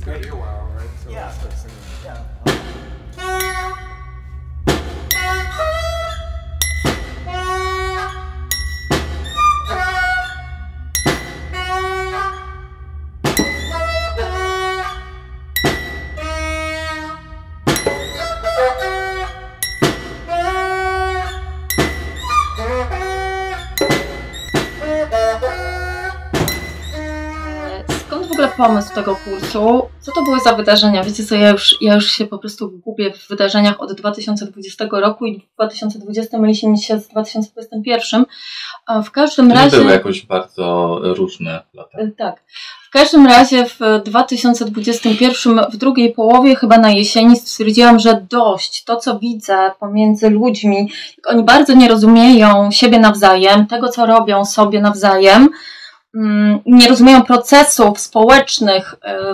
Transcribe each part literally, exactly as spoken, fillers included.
gonna be a while, right? So Yeah. we'll start singing. Yeah. Skąd w ogóle pomysł tego kursu? Co to były za wydarzenia? Wiecie co, ja już, ja już się po prostu gubię w wydarzeniach od dwa tysiące dwudziestego roku i dwa tysiące dwudziesty myli się mi się z dwa tysiące dwudziestym pierwszym. W każdym To nie razie... były jakoś bardzo różne lata. Tak. W każdym razie w dwa tysiące dwudziestym pierwszym, w drugiej połowie, chyba na jesieni, stwierdziłam, że dość. To, co widzę pomiędzy ludźmi, jak oni bardzo nie rozumieją siebie nawzajem, tego, co robią sobie nawzajem, nie rozumieją procesów społecznych,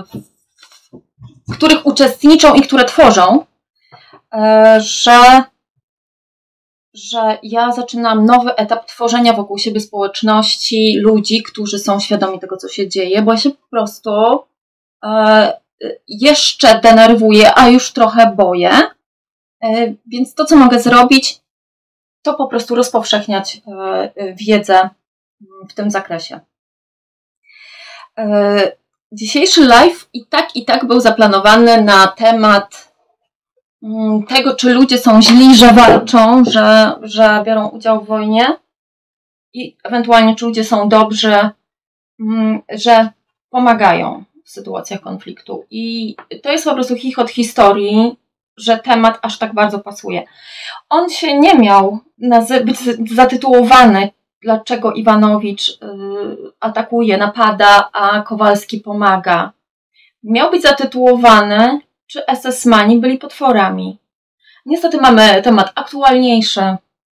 w których uczestniczą i które tworzą, że, że ja zaczynam nowy etap tworzenia wokół siebie społeczności, ludzi, którzy są świadomi tego, co się dzieje, bo ja się po prostu jeszcze denerwuję, a już trochę boję. Więc to, co mogę zrobić, to po prostu rozpowszechniać wiedzę w tym zakresie. Dzisiejszy live i tak, i tak był zaplanowany na temat tego, czy ludzie są źli, że walczą, że, że biorą udział w wojnie i ewentualnie czy ludzie są dobrzy, że pomagają w sytuacjach konfliktu. I to jest po prostu chichot historii, że temat aż tak bardzo pasuje. On się nie miał być zatytułowany Dlaczego Iwanowicz y, atakuje, napada, a Kowalski pomaga. Miał być zatytułowany, czy esesmani byli potworami. Niestety mamy temat aktualniejszy, y,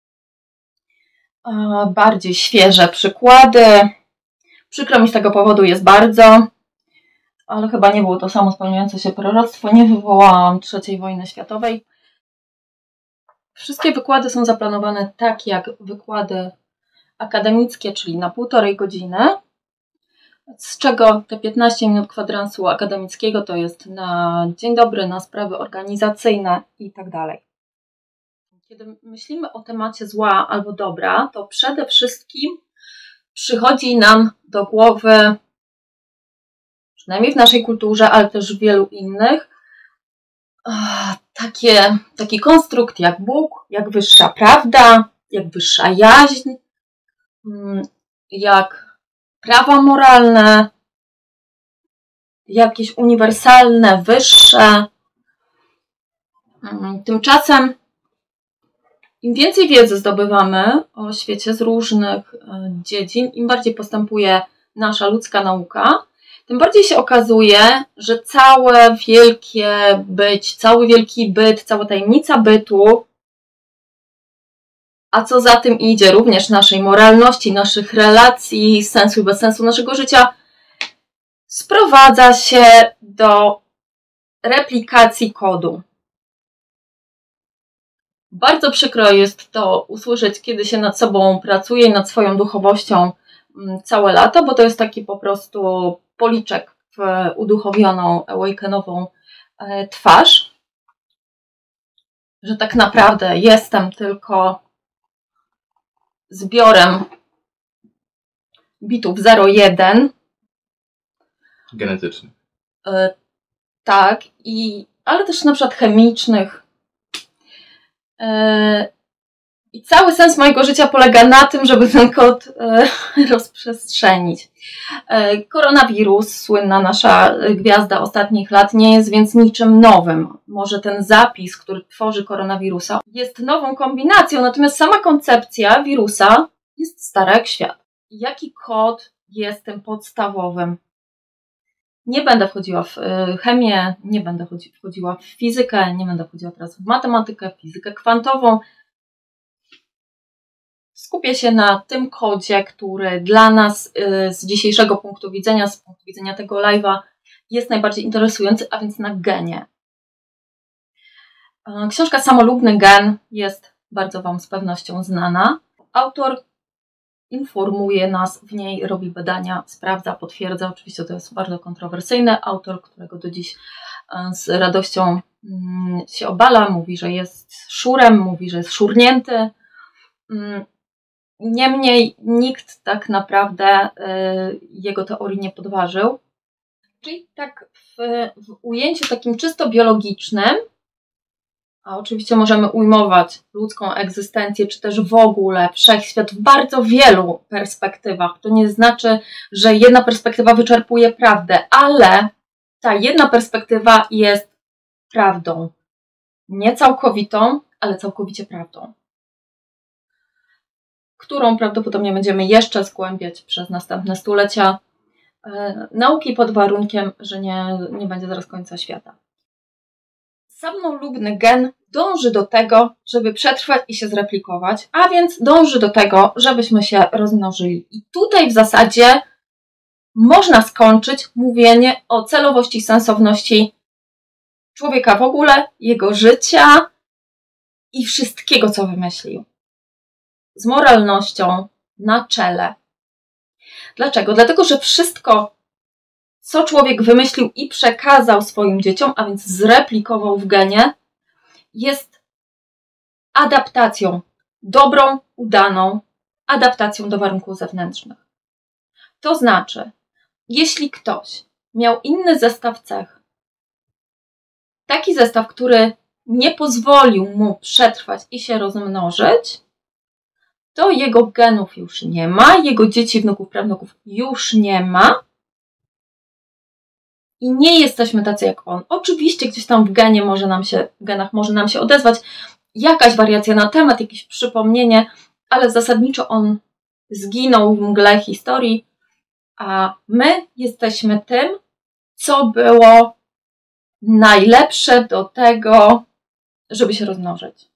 bardziej świeże przykłady. Przykro mi z tego powodu jest bardzo, ale chyba nie było to samo spełniające się proroctwo. Nie wywołałam trzeciej wojny światowej. Wszystkie wykłady są zaplanowane tak, jak wykłady akademickie, czyli na półtorej godziny, z czego te piętnaście minut kwadransu akademickiego to jest na dzień dobry, na sprawy organizacyjne i tak dalej. Kiedy myślimy o temacie zła albo dobra, to przede wszystkim przychodzi nam do głowy, przynajmniej w naszej kulturze, ale też w wielu innych, takie, taki konstrukt jak Bóg, jak wyższa prawda, jak wyższa jaźń, jak prawa moralne, jakieś uniwersalne, wyższe. Tymczasem im więcej wiedzy zdobywamy o świecie z różnych dziedzin, im bardziej postępuje nasza ludzka nauka, tym bardziej się okazuje, że całe wielkie być, cały wielki byt, cała tajemnica bytu, a co za tym idzie, również naszej moralności, naszych relacji, sensu i bez sensu naszego życia, sprowadza się do replikacji kodu. Bardzo przykro jest to usłyszeć, kiedy się nad sobą pracuje i nad swoją duchowością całe lata, bo to jest taki po prostu policzek w uduchowioną, awakenową twarz, że tak naprawdę jestem tylko zbiorem bitów zero jeden. Genetycznych. Yy, tak, i, ale też na przykład chemicznych. Yy, I cały sens mojego życia polega na tym, żeby ten kod yy, rozprzestrzenić. Yy, koronawirus, słynna nasza gwiazda ostatnich lat, nie jest więc niczym nowym. Może ten zapis, który tworzy koronawirusa, jest nową kombinacją, natomiast sama koncepcja wirusa jest stara jak świat. Jaki kod jest tym podstawowym? Nie będę wchodziła w chemię, nie będę wchodziła w fizykę, nie będę wchodziła teraz w matematykę, w fizykę kwantową. Skupię się na tym kodzie, który dla nas z dzisiejszego punktu widzenia, z punktu widzenia tego live'a jest najbardziej interesujący, a więc na genie. Książka Samolubny gen jest bardzo Wam z pewnością znana. Autor informuje nas w niej, robi badania, sprawdza, potwierdza. Oczywiście to jest bardzo kontrowersyjny autor, którego do dziś z radością się obala, mówi, że jest szurem, mówi, że jest szurnięty. Niemniej nikt tak naprawdę jego teorii nie podważył. Czyli tak w, w ujęciu takim czysto biologicznym, a oczywiście możemy ujmować ludzką egzystencję, czy też w ogóle wszechświat w bardzo wielu perspektywach. To nie znaczy, że jedna perspektywa wyczerpuje prawdę, ale ta jedna perspektywa jest prawdą. Nie całkowitą, ale całkowicie prawdą. Którą prawdopodobnie będziemy jeszcze zgłębiać przez następne stulecia e, nauki pod warunkiem, że nie, nie będzie zaraz końca świata. Samolubny gen dąży do tego, żeby przetrwać i się zreplikować, a więc dąży do tego, żebyśmy się rozmnożyli. I tutaj w zasadzie można skończyć mówienie o celowości i sensowności człowieka w ogóle, jego życia i wszystkiego, co wymyślił. Z moralnością na czele. Dlaczego? Dlatego, że wszystko, co człowiek wymyślił i przekazał swoim dzieciom, a więc zreplikował w genie, jest adaptacją, dobrą, udaną adaptacją do warunków zewnętrznych. To znaczy, jeśli ktoś miał inny zestaw cech, taki zestaw, który nie pozwolił mu przetrwać i się rozmnożyć, to jego genów już nie ma, jego dzieci, wnuków, prawnuków już nie ma i nie jesteśmy tacy jak on. Oczywiście gdzieś tam w genie może nam się, w genach może nam się odezwać jakaś wariacja na temat, jakieś przypomnienie, ale zasadniczo on zginął w mgle historii, a my jesteśmy tym, co było najlepsze do tego, żeby się rozmnożyć.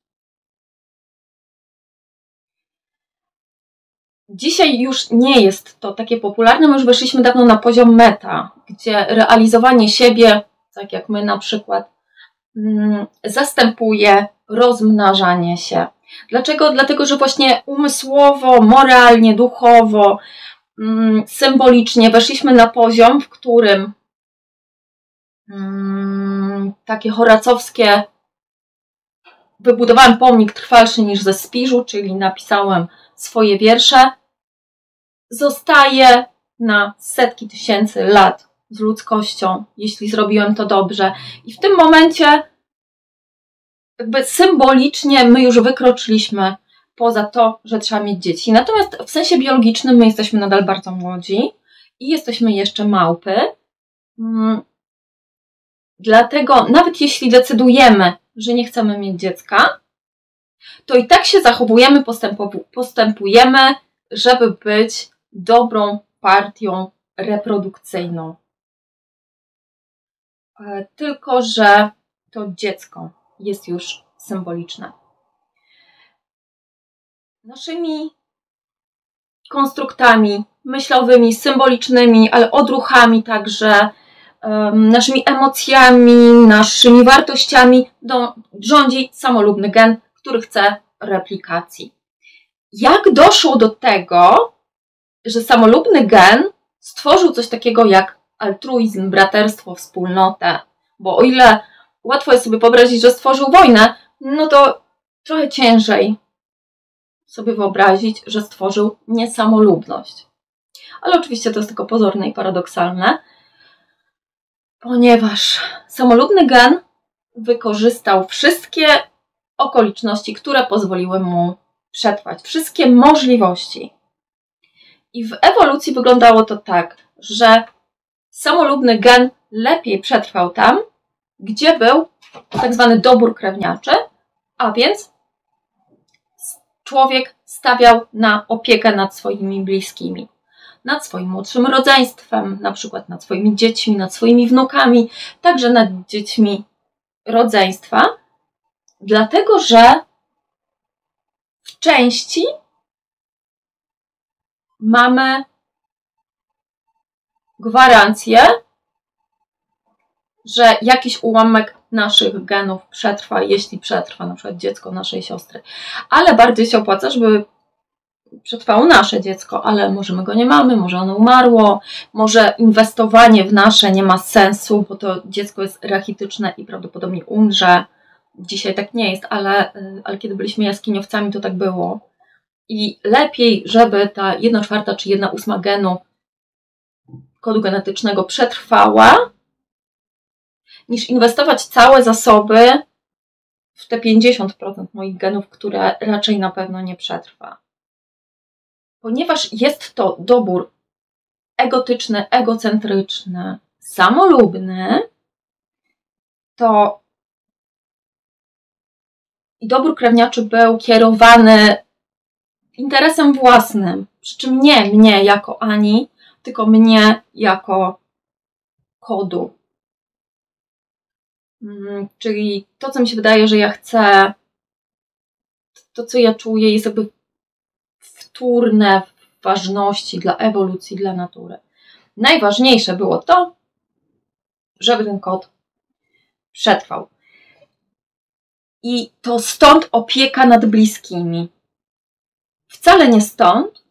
Dzisiaj już nie jest to takie popularne, my już weszliśmy dawno na poziom meta, gdzie realizowanie siebie, tak jak my na przykład, zastępuje rozmnażanie się. Dlaczego? Dlatego, że właśnie umysłowo, moralnie, duchowo, symbolicznie weszliśmy na poziom, w którym takie horacowskie wybudowałem pomnik trwalszy niż ze Spiżu, czyli napisałem swoje wiersze, zostaje na setki tysięcy lat z ludzkością, jeśli zrobiłem to dobrze. I w tym momencie jakby symbolicznie my już wykroczyliśmy poza to, że trzeba mieć dzieci. Natomiast w sensie biologicznym my jesteśmy nadal bardzo młodzi i jesteśmy jeszcze małpy. Dlatego nawet jeśli decydujemy, że nie chcemy mieć dziecka, to i tak się zachowujemy, postępujemy, żeby być dobrą partią reprodukcyjną. Tylko że to dziecko jest już symboliczne. Naszymi konstruktami myślowymi, symbolicznymi, ale odruchami także, naszymi emocjami, naszymi wartościami do, rządzi samolubny gen, który chce replikacji. Jak doszło do tego, że samolubny gen stworzył coś takiego jak altruizm, braterstwo, wspólnotę? Bo o ile łatwo jest sobie wyobrazić, że stworzył wojnę, no to trochę ciężej sobie wyobrazić, że stworzył niesamolubność. Ale oczywiście to jest tylko pozorne i paradoksalne, ponieważ samolubny gen wykorzystał wszystkie okoliczności, które pozwoliły mu przetrwać, wszystkie możliwości. I w ewolucji wyglądało to tak, że samolubny gen lepiej przetrwał tam, gdzie był tak zwany dobór krewniaczy, a więc człowiek stawiał na opiekę nad swoimi bliskimi, nad swoim młodszym rodzeństwem, na przykład nad swoimi dziećmi, nad swoimi wnukami, także nad dziećmi rodzeństwa, dlatego że w części mamy gwarancję, że jakiś ułamek naszych genów przetrwa, jeśli przetrwa na przykład dziecko naszej siostry. Ale bardziej się opłaca, żeby przetrwało nasze dziecko, ale może my go nie mamy, może ono umarło, może inwestowanie w nasze nie ma sensu, bo to dziecko jest rachityczne i prawdopodobnie umrze. Dzisiaj tak nie jest, ale, ale kiedy byliśmy jaskiniowcami, to tak było. I lepiej, żeby ta jedna czwarta czy jedna ósma genu kodu genetycznego przetrwała, niż inwestować całe zasoby w te pięćdziesiąt procent moich genów, które raczej na pewno nie przetrwa. Ponieważ jest to dobór egotyczny, egocentryczny, samolubny, to i dobór krewniaczy był kierowany interesem własnym, przy czym nie mnie jako Ani, tylko mnie jako kodu. Czyli to, co mi się wydaje, że ja chcę, to, co ja czuję, jest jakby wtórne w ważności dla ewolucji, dla natury. Najważniejsze było to, żeby ten kod przetrwał. I to stąd opieka nad bliskimi. Wcale nie stąd,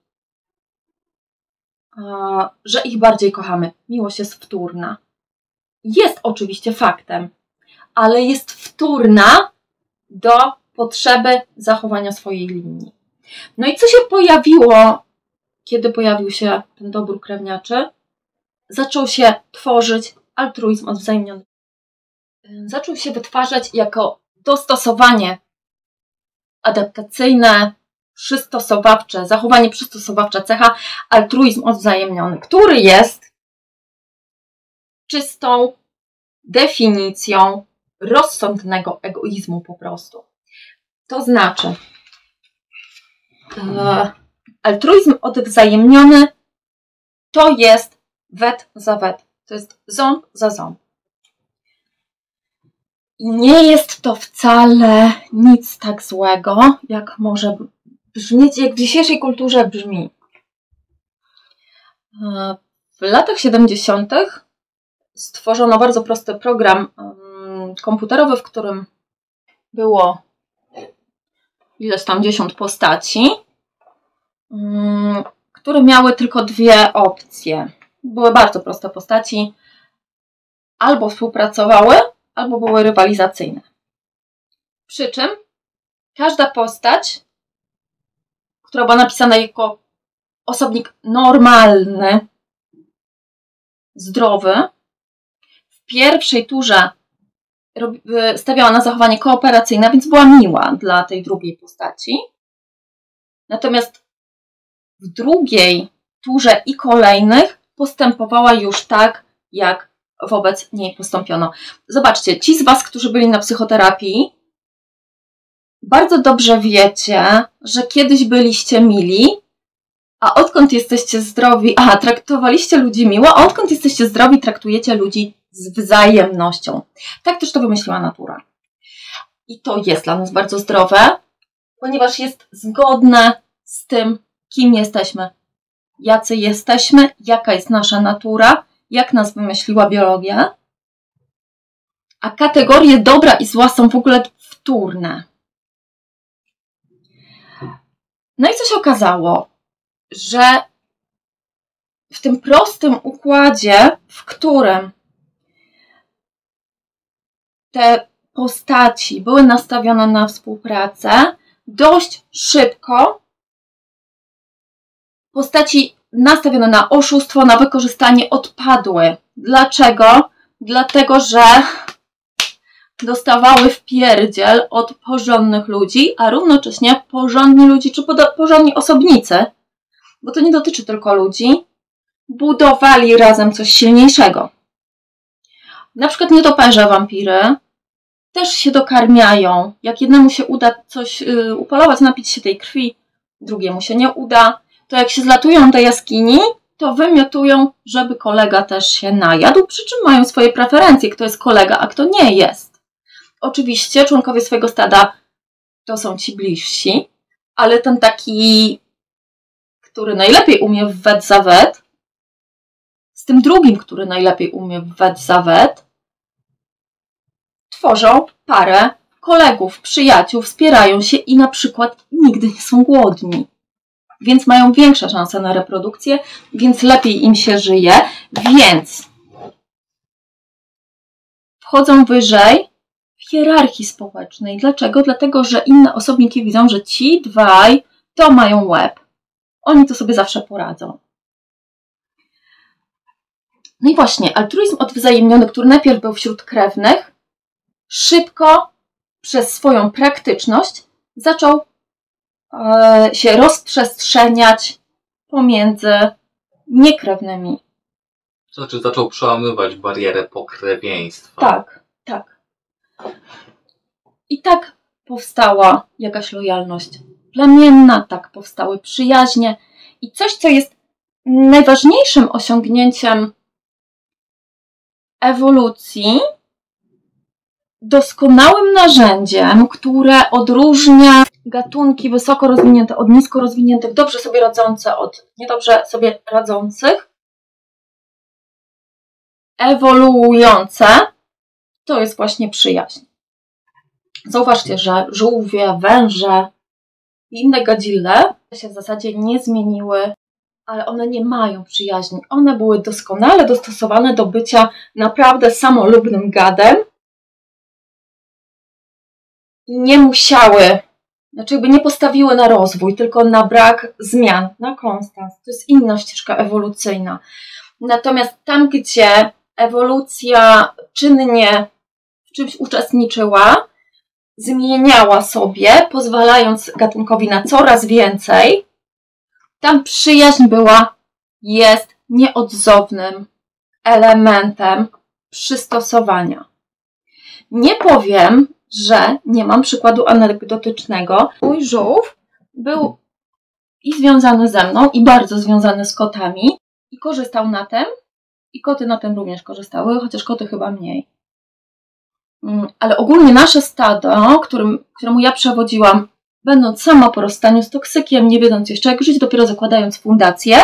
że ich bardziej kochamy. Miłość jest wtórna. Jest oczywiście faktem, ale jest wtórna do potrzeby zachowania swojej linii. No i co się pojawiło, kiedy pojawił się ten dobór krewniaczy? Zaczął się tworzyć altruizm odwzajemniony. Zaczął się wytwarzać jako dostosowanie adaptacyjne, przystosowawcze, zachowanie przystosowawcze cecha, altruizm odwzajemniony, który jest czystą definicją rozsądnego egoizmu po prostu. To znaczy, e, altruizm odwzajemniony to jest wet za wet, to jest ząb za ząb. I nie jest to wcale nic tak złego, jak może brzmieć, jak w dzisiejszej kulturze brzmi. W latach siedemdziesiątych stworzono bardzo prosty program komputerowy, w którym było ileś tam dziesiąt postaci, które miały tylko dwie opcje. Były bardzo proste postaci. Albo współpracowały, albo były rywalizacyjne. Przy czym każda postać, która była napisana jako osobnik normalny, zdrowy, w pierwszej turze stawiała na zachowanie kooperacyjne, więc była miła dla tej drugiej postaci. Natomiast w drugiej turze i kolejnych postępowała już tak, jak wobec niej postąpiono. Zobaczcie, ci z Was, którzy byli na psychoterapii, bardzo dobrze wiecie, że kiedyś byliście mili, a odkąd jesteście zdrowi, aha, traktowaliście ludzi miło, a odkąd jesteście zdrowi, traktujecie ludzi z wzajemnością. Tak też to wymyśliła natura. I to jest dla nas bardzo zdrowe, ponieważ jest zgodne z tym, kim jesteśmy, jacy jesteśmy, jaka jest nasza natura, jak nas wymyśliła biologia. A kategorie dobra i zła są w ogóle wtórne. No i co się okazało? Że w tym prostym układzie, w którym te postaci były nastawione na współpracę, dość szybko postaci nastawione na oszustwo, na wykorzystanie odpadły. Dlaczego? Dlatego, że dostawały wpierdziel od porządnych ludzi, a równocześnie porządni ludzie, czy porządni osobnicy, bo to nie dotyczy tylko ludzi, budowali razem coś silniejszego. Na przykład nietoperze wampiry też się dokarmiają. Jak jednemu się uda coś yy, upolować, napić się tej krwi, drugiemu się nie uda, to jak się zlatują do jaskini, to wymiotują, żeby kolega też się najadł, przy czym mają swoje preferencje, kto jest kolega, a kto nie jest. Oczywiście członkowie swojego stada to są ci bliżsi, ale ten taki, który najlepiej umie w wet za wet, z tym drugim, który najlepiej umie w wet za wet, tworzą parę kolegów, przyjaciół, wspierają się i na przykład nigdy nie są głodni. więc mają większe szanse na reprodukcję, więc lepiej im się żyje, więc wchodzą wyżej w hierarchii społecznej. Dlaczego? Dlatego, że inne osobniki widzą, że ci dwaj to mają łeb. Oni to sobie zawsze poradzą. No i właśnie, altruizm odwzajemniony, który najpierw był wśród krewnych, szybko przez swoją praktyczność zaczął e, się rozprzestrzeniać pomiędzy niekrewnymi. To znaczy zaczął przełamywać barierę pokrewieństwa. Tak, tak. I tak powstała jakaś lojalność plemienna, tak powstały przyjaźnie i coś, co jest najważniejszym osiągnięciem ewolucji, doskonałym narzędziem, które odróżnia gatunki wysoko rozwinięte od nisko rozwiniętych, dobrze sobie radzące od niedobrze sobie radzących, ewoluujące, to jest właśnie przyjaźń. Zauważcie, że żółwie, węże i inne gadzile się w zasadzie nie zmieniły, ale one nie mają przyjaźni. One były doskonale dostosowane do bycia naprawdę samolubnym gadem i nie musiały, znaczy jakby nie postawiły na rozwój, tylko na brak zmian, na konstans. To jest inna ścieżka ewolucyjna. Natomiast tam, gdzie ewolucja czynnie w czymś uczestniczyła, zmieniała sobie, pozwalając gatunkowi na coraz więcej, tam przyjaźń była, jest nieodzownym elementem przystosowania. Nie powiem, że nie mam przykładu anegdotycznego. Mój żółw był i związany ze mną, i bardzo związany z kotami, i korzystał na tym, i koty na tym również korzystały, chociaż koty chyba mniej. Ale ogólnie nasze stado, którym, któremu ja przewodziłam, będąc sama po rozstaniu z toksykiem, nie wiedząc jeszcze jak żyć, dopiero zakładając fundację,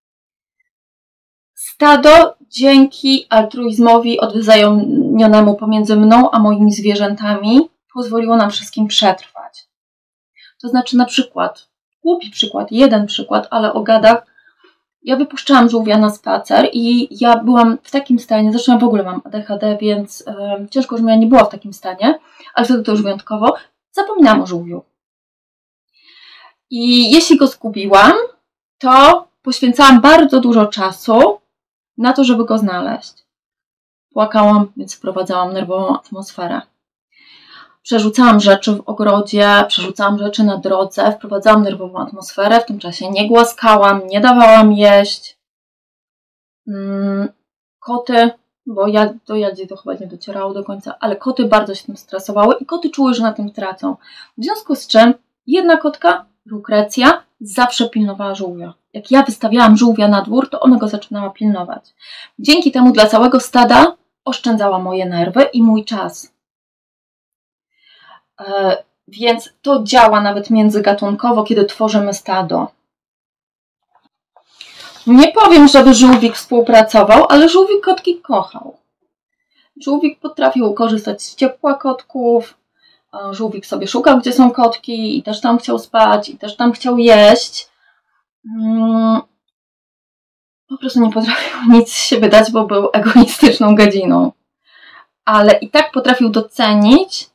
stado dzięki altruizmowi odwzajemnionemu pomiędzy mną a moimi zwierzętami pozwoliło nam wszystkim przetrwać. To znaczy na przykład, głupi przykład, jeden przykład, ale o gadach, ja wypuszczałam żółwia na spacer i ja byłam w takim stanie, zresztą ja w ogóle mam A D H D, więc yy, ciężko, żebym ja nie była w takim stanie, ale wtedy to już wyjątkowo, zapominałam o żółwiu. I jeśli go zgubiłam, to poświęcałam bardzo dużo czasu na to, żeby go znaleźć. Płakałam, więc wprowadzałam nerwową atmosferę. Przerzucałam rzeczy w ogrodzie, przerzucałam rzeczy na drodze, wprowadzałam nerwową atmosferę, w tym czasie nie głaskałam, nie dawałam jeść. Koty, bo ja, do Jadzie to chyba nie docierało do końca, ale koty bardzo się tym stresowały i koty czuły, że na tym tracą. W związku z czym jedna kotka, Lukrecja, zawsze pilnowała żółwia. Jak ja wystawiałam żółwia na dwór, to ona go zaczynała pilnować. Dzięki temu dla całego stada oszczędzała moje nerwy i mój czas. Yy, więc to działa nawet międzygatunkowo, kiedy tworzymy stado. Nie powiem, żeby żółwik współpracował, ale żółwik kotki kochał. Żółwik potrafił korzystać z ciepła kotków, żółwik sobie szukał, gdzie są kotki i też tam chciał spać, i też tam chciał jeść. Hmm. Po prostu nie potrafił nic z siebie dać, bo był egoistyczną gadziną. Ale i tak potrafił docenić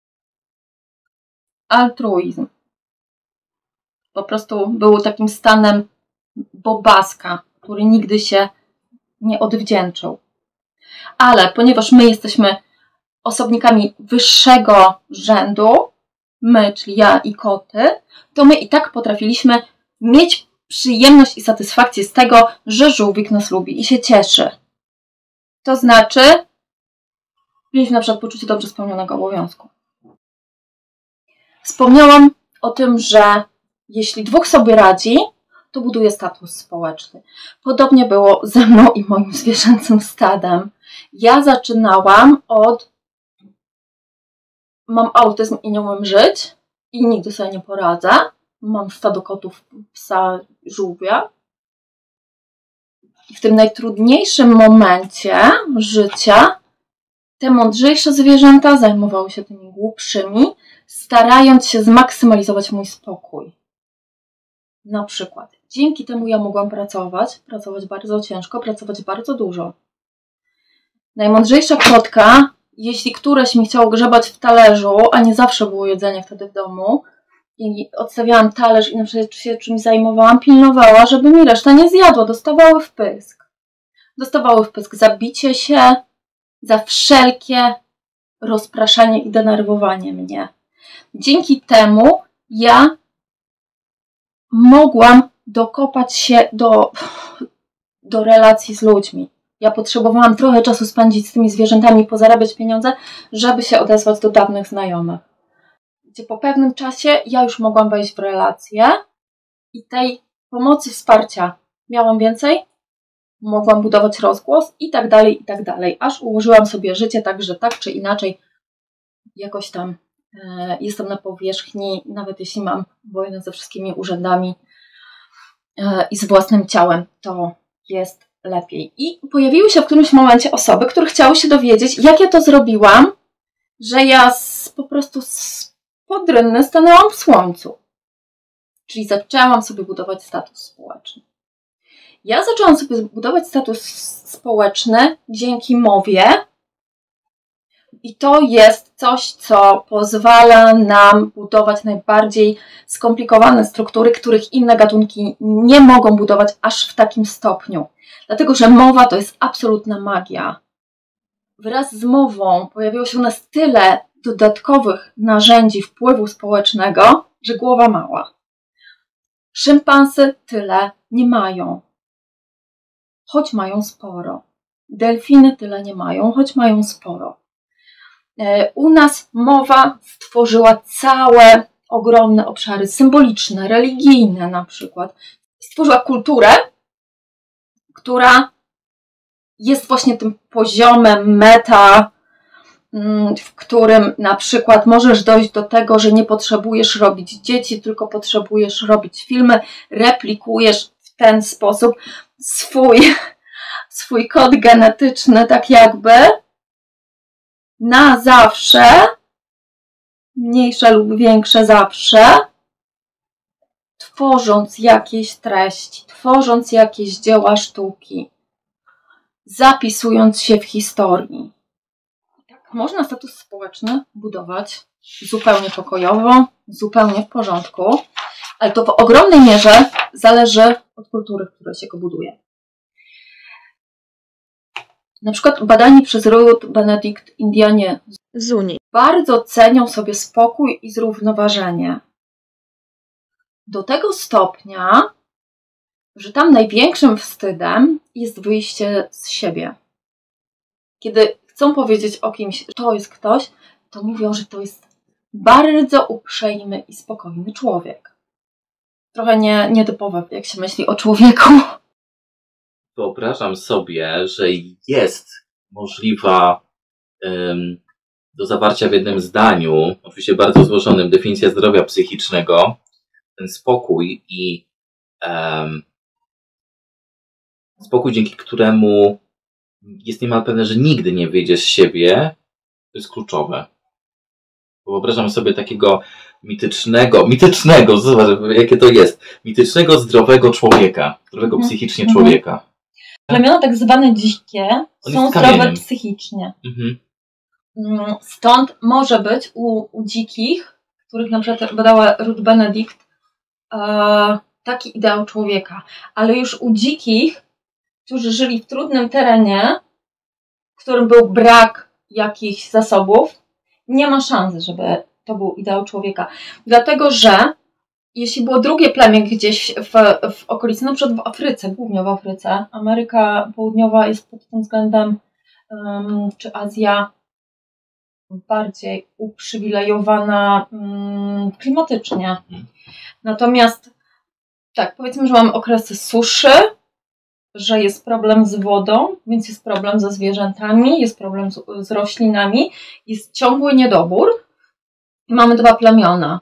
altruizm. Po prostu był takim stanem bobaska, który nigdy się nie odwdzięczył. Ale ponieważ my jesteśmy osobnikami wyższego rzędu, my, czyli ja i koty, to my i tak potrafiliśmy mieć przyjemność i satysfakcję z tego, że żółwik nas lubi i się cieszy. To znaczy, mieliśmy na przykład poczucie dobrze spełnionego obowiązku. Wspomniałam o tym, że jeśli dwóch sobie radzi, to buduje status społeczny. Podobnie było ze mną i moim zwierzęcym stadem. Ja zaczynałam od mam autyzm i nie umiem żyć i nigdy sobie nie poradzę. Mam stado kotów, psa, żółwia. I w tym najtrudniejszym momencie życia te mądrzejsze zwierzęta zajmowały się tymi głupszymi, starając się zmaksymalizować mój spokój. Na przykład. Dzięki temu ja mogłam pracować, pracować bardzo ciężko, pracować bardzo dużo. Najmądrzejsza kotka, jeśli któreś mi chciało grzebać w talerzu, a nie zawsze było jedzenie wtedy w domu, i odstawiałam talerz i na przykład się czymś zajmowałam, pilnowała, żeby mi reszta nie zjadła. Dostawały w pysk. Dostawały w pysk za bicie się, za wszelkie rozpraszanie i denerwowanie mnie. Dzięki temu ja mogłam dokopać się do, do relacji z ludźmi. Ja potrzebowałam trochę czasu spędzić z tymi zwierzętami, pozarabiać pieniądze, żeby się odezwać do dawnych znajomych. Gdzie po pewnym czasie ja już mogłam wejść w relację i tej pomocy, wsparcia miałam więcej, mogłam budować rozgłos i tak dalej, i tak dalej. Aż ułożyłam sobie życie tak, że tak czy inaczej jakoś tam e, jestem na powierzchni, nawet jeśli mam wojnę ze wszystkimi urzędami e, i z własnym ciałem, to jest lepiej. I pojawiły się w którymś momencie osoby, które chciały się dowiedzieć, jak ja to zrobiłam, że ja z, po prostu spod rynny stanęłam w słońcu. Czyli zaczęłam sobie budować status społeczny. Ja zaczęłam sobie budować status społeczny dzięki mowie i to jest coś, co pozwala nam budować najbardziej skomplikowane struktury, których inne gatunki nie mogą budować aż w takim stopniu. Dlatego, że mowa to jest absolutna magia. Wraz z mową pojawiło się u nas tyle dodatkowych narzędzi wpływu społecznego, że głowa mała. Szympansy tyle nie mają, choć mają sporo. Delfiny tyle nie mają, choć mają sporo. U nas mowa stworzyła całe ogromne obszary symboliczne, religijne na przykład. Stworzyła kulturę, która jest właśnie tym poziomem meta, w którym na przykład możesz dojść do tego, że nie potrzebujesz robić dzieci, tylko potrzebujesz robić filmy, replikujesz w ten sposób swój, swój kod genetyczny, tak jakby na zawsze, mniejsze lub większe zawsze, tworząc jakieś treści, tworząc jakieś dzieła sztuki, zapisując się w historii. Tak, można status społeczny budować zupełnie pokojowo, zupełnie w porządku, ale to w ogromnej mierze zależy od kultury, w której się go buduje. Na przykład badani przez Ruth Benedict Indianie z Unii bardzo cenią sobie spokój i zrównoważenie. Do tego stopnia, że tam największym wstydem jest wyjście z siebie. Kiedy chcą powiedzieć o kimś, że to jest ktoś, to mówią, że to jest bardzo uprzejmy i spokojny człowiek. Trochę nie, nietypowe, jak się myśli o człowieku. Wyobrażam sobie, że jest możliwa um, do zawarcia w jednym zdaniu, oczywiście bardzo złożonym, definicja zdrowia psychicznego, ten spokój i um, spokój, dzięki któremu jest niemal pewne, że nigdy nie wyjdziesz z siebie, to jest kluczowe. Wyobrażam sobie takiego mitycznego, mitycznego, zobacz, jakie to jest, mitycznego, zdrowego człowieka, zdrowego Mhm. psychicznie Mhm. człowieka. Plemiona tak zwane dzikie On są jest zdrowe kamieniem. psychicznie. Mhm. Mm, Stąd może być u, u dzikich, których na przykład badała Ruth Benedict, e, taki ideał człowieka. Ale już u dzikich, którzy żyli w trudnym terenie, w którym był brak jakichś zasobów, nie ma szansy, żeby to był ideał człowieka. Dlatego, że jeśli było drugie plemię gdzieś w, w okolicy, na przykład w Afryce, głównie w Afryce, Ameryka Południowa jest pod tym względem, um, czy Azja, bardziej uprzywilejowana um, klimatycznie. Natomiast tak, powiedzmy, że mamy okresy suszy, że jest problem z wodą, więc jest problem ze zwierzętami, jest problem z, z roślinami, jest ciągły niedobór. I mamy dwa plemiona.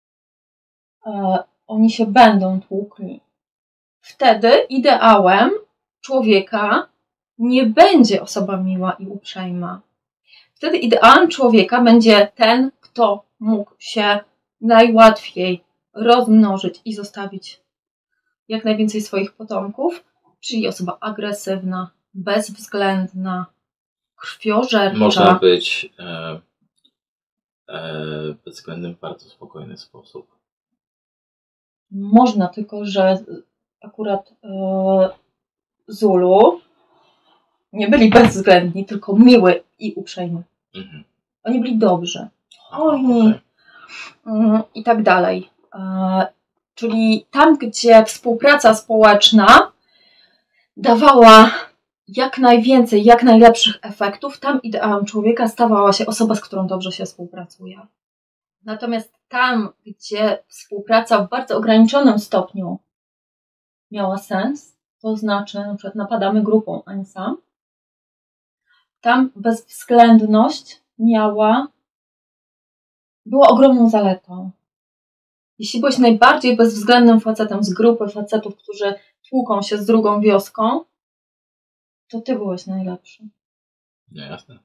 E, oni się będą tłukli. Wtedy ideałem człowieka nie będzie osoba miła i uprzejma. Wtedy ideałem człowieka będzie ten, kto mógł się najłatwiej rozmnożyć i zostawić jak najwięcej swoich potomków, czyli osoba agresywna, bezwzględna, krwiożercza. Można być e, e, bezwzględnym w bardzo spokojny sposób. Można, tylko że akurat e, Zulu nie byli bezwzględni, tylko miły i uprzejmy. Mhm. Oni byli dobrzy. Oni okay. I tak dalej. E, czyli tam, gdzie współpraca społeczna dawała jak najwięcej, jak najlepszych efektów, tam ideałem człowieka stawała się osoba, z którą dobrze się współpracuje. Natomiast tam, gdzie współpraca w bardzo ograniczonym stopniu miała sens, to znaczy na przykład napadamy grupą, a nie sam, tam bezwzględność miała, była ogromną zaletą. Jeśli byłeś najbardziej bezwzględnym facetem z grupy facetów, którzy tłuką się z drugą wioską, to ty byłeś najlepszy. No jasne.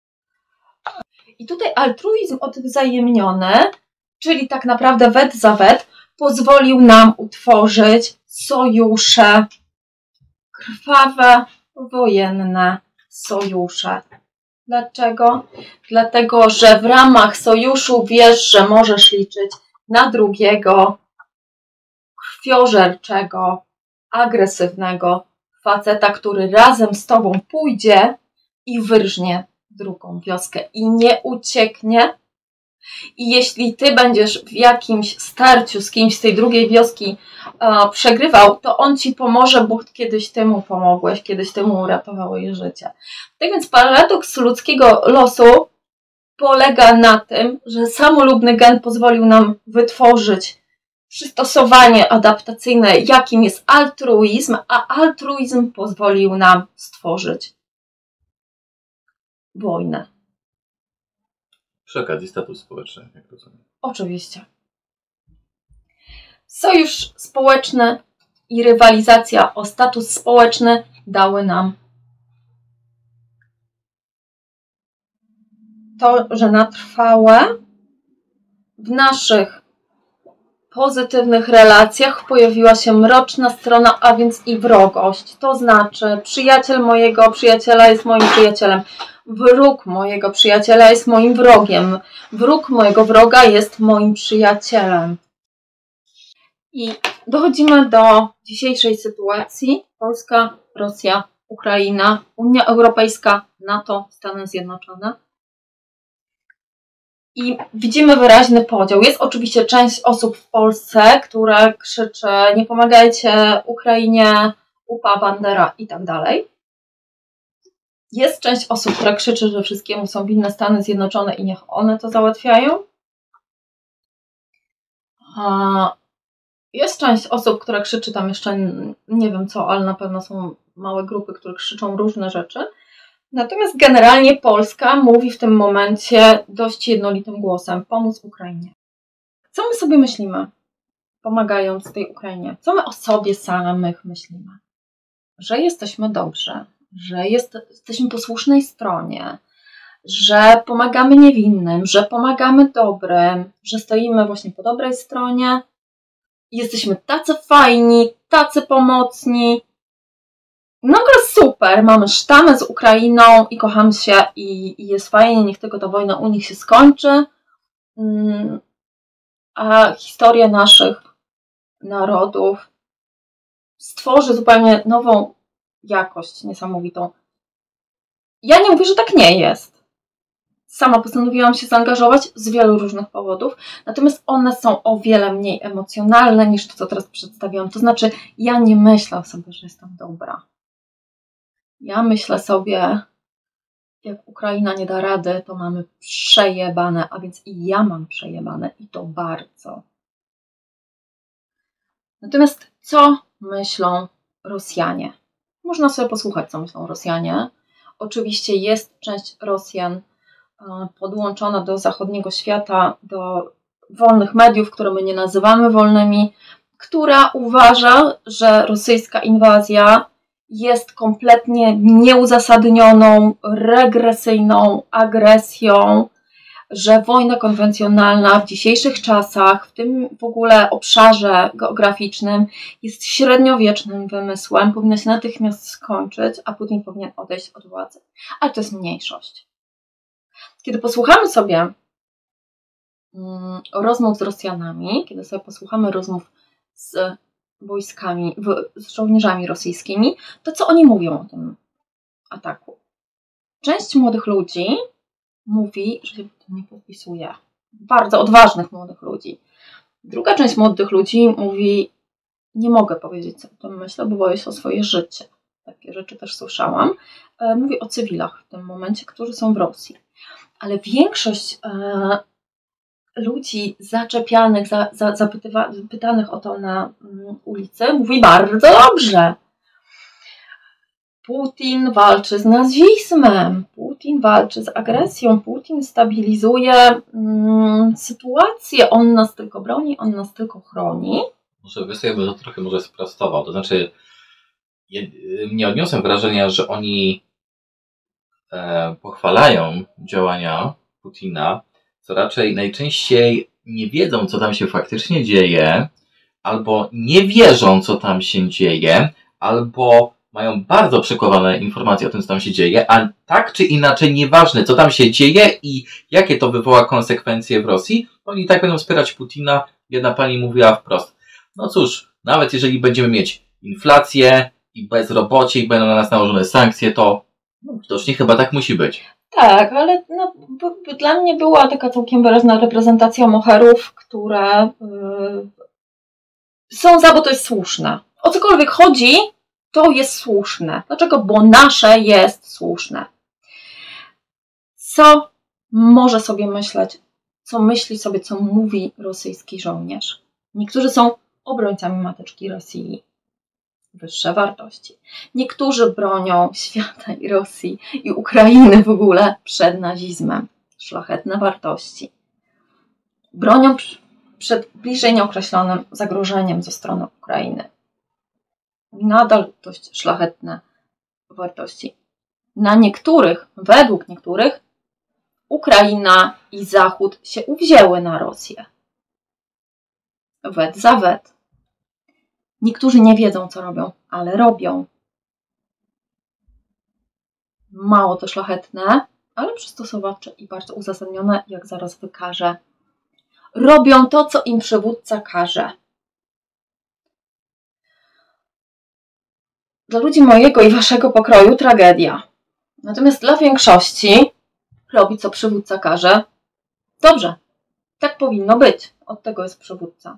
I tutaj altruizm odwzajemniony, czyli tak naprawdę wet za wet, pozwolił nam utworzyć sojusze, krwawe, wojenne sojusze. Dlaczego? Dlatego, że w ramach sojuszu wiesz, że możesz liczyć na drugiego krwiożerczego, agresywnego faceta, który razem z tobą pójdzie i wyrżnie drugą wioskę i nie ucieknie. I jeśli ty będziesz w jakimś starciu z kimś z tej drugiej wioski e, przegrywał, to on ci pomoże, bo kiedyś ty mu pomogłeś, kiedyś ty mu uratowałeś życie. Tak więc paradoks ludzkiego losu polega na tym, że samolubny gen pozwolił nam wytworzyć przystosowanie adaptacyjne, jakim jest altruizm, a altruizm pozwolił nam stworzyć wojnę. Przy okazji status społeczny, jak rozumiem. Oczywiście. Sojusz społeczny i rywalizacja o status społeczny dały nam to, że na trwałe w naszych pozytywnych relacjach pojawiła się mroczna strona, a więc i wrogość. To znaczy, przyjaciel mojego przyjaciela jest moim przyjacielem. Wróg mojego przyjaciela jest moim wrogiem. Wróg mojego wroga jest moim przyjacielem. I dochodzimy do dzisiejszej sytuacji. Polska, Rosja, Ukraina, Unia Europejska, NATO, Stany Zjednoczone. I widzimy wyraźny podział. Jest oczywiście część osób w Polsce, która krzyczy: nie pomagajcie Ukrainie, upa, bandera i tak dalej. Jest część osób, która krzyczy, że wszystkiemu są winne Stany Zjednoczone i niech one to załatwiają. Jest część osób, która krzyczy tam jeszcze nie wiem co, ale na pewno są małe grupy, które krzyczą różne rzeczy. Natomiast generalnie Polska mówi w tym momencie dość jednolitym głosem: pomóc Ukrainie. Co my sobie myślimy, pomagając tej Ukrainie? Co my o sobie samych myślimy? Że jesteśmy dobrzy, że jest, jesteśmy po słusznej stronie, że pomagamy niewinnym, że pomagamy dobrym, że stoimy właśnie po dobrej stronie. Jesteśmy tacy fajni, tacy pomocni. Nagle super, mamy sztamę z Ukrainą i kochamy się i, i jest fajnie, niech tylko ta wojna u nich się skończy. A historia naszych narodów stworzy zupełnie nową jakość, niesamowitą. Ja nie mówię, że tak nie jest. Sama postanowiłam się zaangażować z wielu różnych powodów, natomiast one są o wiele mniej emocjonalne niż to, co teraz przedstawiłam. To znaczy, ja nie myślę sobie, że jestem dobra. Ja myślę sobie, jak Ukraina nie da rady, to mamy przejebane, a więc i ja mam przejebane i to bardzo. Natomiast co myślą Rosjanie? Można sobie posłuchać, co myślą Rosjanie. Oczywiście jest część Rosjan podłączona do zachodniego świata, do wolnych mediów, które my nie nazywamy wolnymi, która uważa, że rosyjska inwazja jest kompletnie nieuzasadnioną, regresyjną agresją, że wojna konwencjonalna w dzisiejszych czasach, w tym w ogóle obszarze geograficznym, jest średniowiecznym wymysłem, powinna się natychmiast skończyć, a Putin powinien odejść od władzy. Ale to jest mniejszość. Kiedy posłuchamy sobie mm, rozmów z Rosjanami, kiedy sobie posłuchamy rozmów z wojskami, z żołnierzami rosyjskimi, to co oni mówią o tym ataku? Część młodych ludzi mówi, że się tym nie podpisuje. Bardzo odważnych młodych ludzi. Druga część młodych ludzi mówi, nie mogę powiedzieć, co o tym myślę, bo boję się o swoje życie. Takie rzeczy też słyszałam. Mówi o cywilach w tym momencie, którzy są w Rosji. Ale większość e, ludzi zaczepianych, za, za, zapytanych o to na mm, ulicy, mówi bardzo dobrze. Putin walczy z nazizmem, Putin walczy z agresją, Putin stabilizuje mm, sytuację, on nas tylko broni, on nas tylko chroni. Może wiesz, ja bym to trochę może sprostował, to znaczy ja nie odniosłem wrażenia, że oni e, pochwalają działania Putina, co raczej najczęściej nie wiedzą, co tam się faktycznie dzieje, albo nie wierzą, co tam się dzieje, albo mają bardzo przekonane informacje o tym, co tam się dzieje, a tak czy inaczej, nieważne, co tam się dzieje i jakie to wywoła konsekwencje w Rosji, oni tak będą wspierać Putina. Jedna pani mówiła wprost, no cóż, nawet jeżeli będziemy mieć inflację i bezrobocie i będą na nas nałożone sankcje, to no, widocznie chyba tak musi być. Tak, ale no, b- b- dla mnie była taka całkiem wyraźna reprezentacja moherów, które yy, są za, bo to jest słuszne. O cokolwiek chodzi, to jest słuszne. Dlaczego? Bo nasze jest słuszne. Co może sobie myśleć, co myśli sobie, co mówi rosyjski żołnierz? Niektórzy są obrońcami mateczki Rosji. Wyższe wartości. Niektórzy bronią świata i Rosji i Ukrainy w ogóle przed nazizmem. Szlachetne wartości. Bronią przed bliżej nieokreślonym zagrożeniem ze strony Ukrainy. Nadal dość szlachetne wartości. Na niektórych, według niektórych, Ukraina i Zachód się uwzięły na Rosję. Wet za wet. Niektórzy nie wiedzą, co robią, ale robią. Mało to szlachetne, ale przystosowawcze i bardzo uzasadnione, jak zaraz wykażę. Robią to, co im przywódca każe. Dla ludzi mojego i waszego pokroju tragedia. Natomiast dla większości robi, co przywódca każe. Dobrze, tak powinno być. Od tego jest przywódca.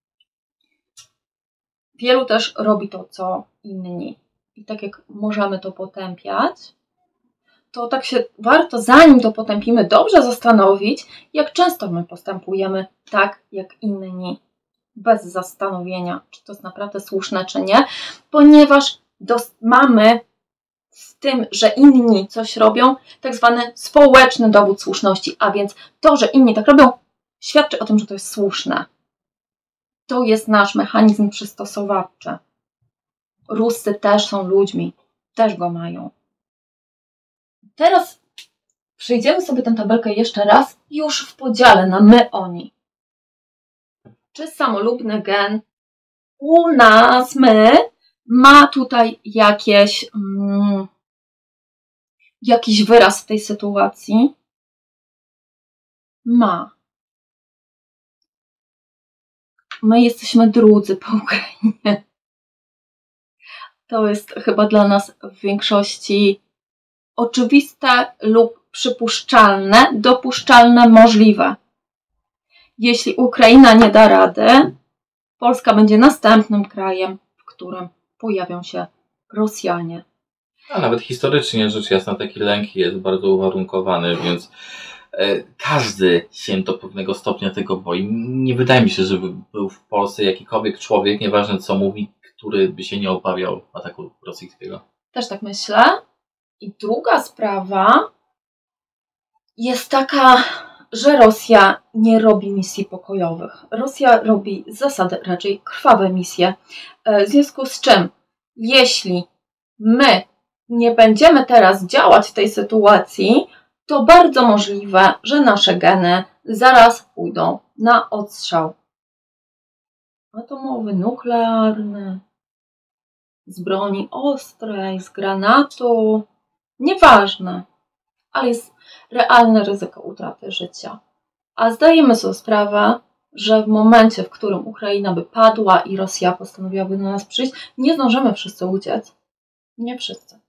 Wielu też robi to, co inni. I tak jak możemy to potępiać, to tak się warto, zanim to potępimy, dobrze zastanowić, jak często my postępujemy tak, jak inni. Bez zastanowienia, czy to jest naprawdę słuszne, czy nie. Ponieważ dos- mamy z tym, że inni coś robią, tak zwany społeczny dowód słuszności. A więc to, że inni tak robią, świadczy o tym, że to jest słuszne. To jest nasz mechanizm przystosowawczy. Ruscy też są ludźmi. Też go mają. Teraz przejdziemy sobie tę tabelkę jeszcze raz, już w podziale na my, oni. Czy samolubny gen u nas, my, ma tutaj jakieś, mm, jakiś wyraz w tej sytuacji? Ma. My jesteśmy drudzy po Ukrainie. To jest chyba dla nas w większości oczywiste lub przypuszczalne, dopuszczalne, możliwe. Jeśli Ukraina nie da rady, Polska będzie następnym krajem, w którym pojawią się Rosjanie. A nawet historycznie rzecz jasna taki lęk jest bardzo uwarunkowany, więc e, każdy się do pewnego stopnia tego boi. Nie wydaje mi się, żeby był w Polsce jakikolwiek człowiek, nieważne co mówi, który by się nie obawiał ataku rosyjskiego. Też tak myślę. I druga sprawa jest taka, że Rosja nie robi misji pokojowych. Rosja robi z zasady raczej krwawe misje. W związku z czym, jeśli my nie będziemy teraz działać w tej sytuacji, to bardzo możliwe, że nasze geny zaraz pójdą na odstrzał atomowy, nuklearny, z broni ostrej, z granatu, nieważne, ale jest realne ryzyko utraty życia. A zdajemy sobie sprawę, że w momencie, w którym Ukraina by padła i Rosja postanowiłaby do nas przyjść, nie zdążymy wszyscy uciec. Nie wszyscy.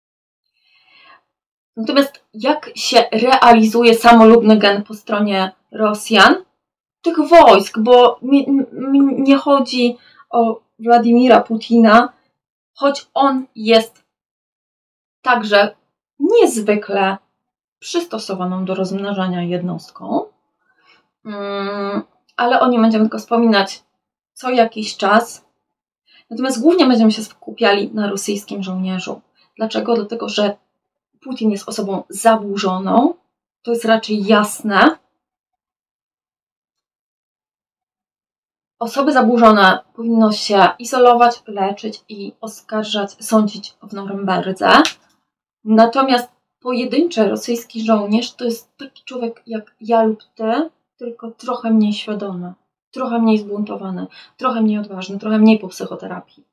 Natomiast jak się realizuje samolubny gen po stronie Rosjan? Tych wojsk, bo mi, mi nie chodzi o Władimira Putina, choć on jest także niezwykle przystosowaną do rozmnażania jednostką, ale o nim będziemy tylko wspominać co jakiś czas. Natomiast głównie będziemy się skupiali na rosyjskim żołnierzu. Dlaczego? Dlatego, że Putin jest osobą zaburzoną, to jest raczej jasne. Osoby zaburzone powinno się izolować, leczyć i oskarżać, sądzić w Norymberdze. Natomiast pojedynczy rosyjski żołnierz to jest taki człowiek jak ja lub ty, tylko trochę mniej świadomy, trochę mniej zbuntowany, trochę mniej odważny, trochę mniej po psychoterapii.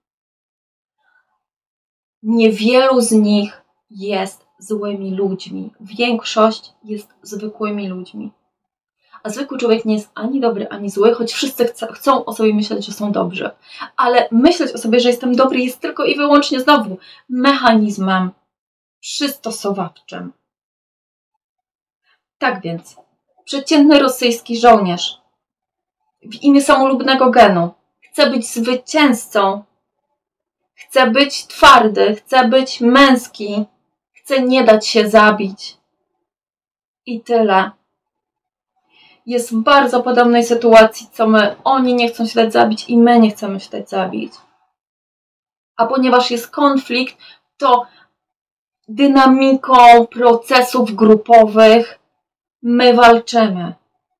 Niewielu z nich jest złymi ludźmi. Większość jest zwykłymi ludźmi. A zwykły człowiek nie jest ani dobry, ani zły, choć wszyscy chce, chcą o sobie myśleć, że są dobrzy. Ale myśleć o sobie, że jestem dobry, jest tylko i wyłącznie znowu mechanizmem przystosowawczym. Tak więc, przeciętny rosyjski żołnierz w imię samolubnego genu chce być zwycięzcą, chce być twardy, chce być męski, chce nie dać się zabić. I tyle. Jest w bardzo podobnej sytuacji, co my. Oni nie chcą się dać zabić i my nie chcemy się dać zabić. A ponieważ jest konflikt, to dynamiką procesów grupowych my walczymy.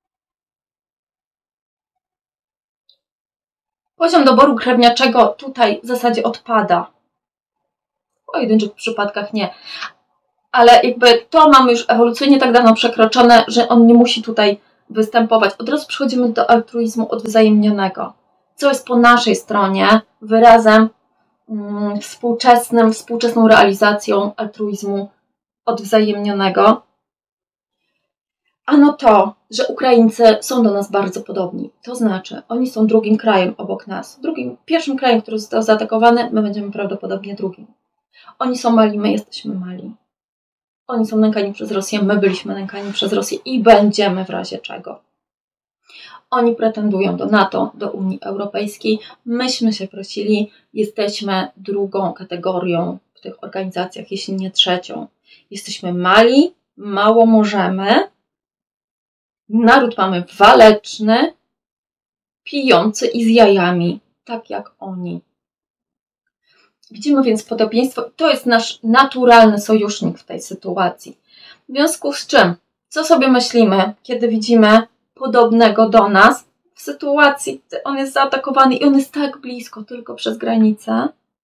Poziom doboru krewniaczego tutaj w zasadzie odpada. W pojedynczych przypadkach nie. Ale jakby to mamy już ewolucyjnie tak dawno przekroczone, że on nie musi tutaj występować. Od razu przechodzimy do altruizmu odwzajemnionego. Co jest po naszej stronie wyrazem mm, współczesnym, współczesną realizacją altruizmu odwzajemnionego. Ano to, że Ukraińcy są do nas bardzo podobni. To znaczy, oni są drugim krajem obok nas. Drugim, pierwszym krajem, który został zaatakowany, my będziemy prawdopodobnie drugim. Oni są mali, my jesteśmy mali. Oni są nękani przez Rosję, my byliśmy nękani przez Rosję i będziemy w razie czego. Oni pretendują do NATO, do Unii Europejskiej. Myśmy się prosili, jesteśmy drugą kategorią w tych organizacjach, jeśli nie trzecią. Jesteśmy mali, mało możemy. Naród mamy waleczny, pijący i z jajami, tak jak oni. Widzimy więc podobieństwo. To jest nasz naturalny sojusznik w tej sytuacji. W związku z czym, co sobie myślimy, kiedy widzimy podobnego do nas w sytuacji, gdy on jest zaatakowany i on jest tak blisko, tylko przez granicę?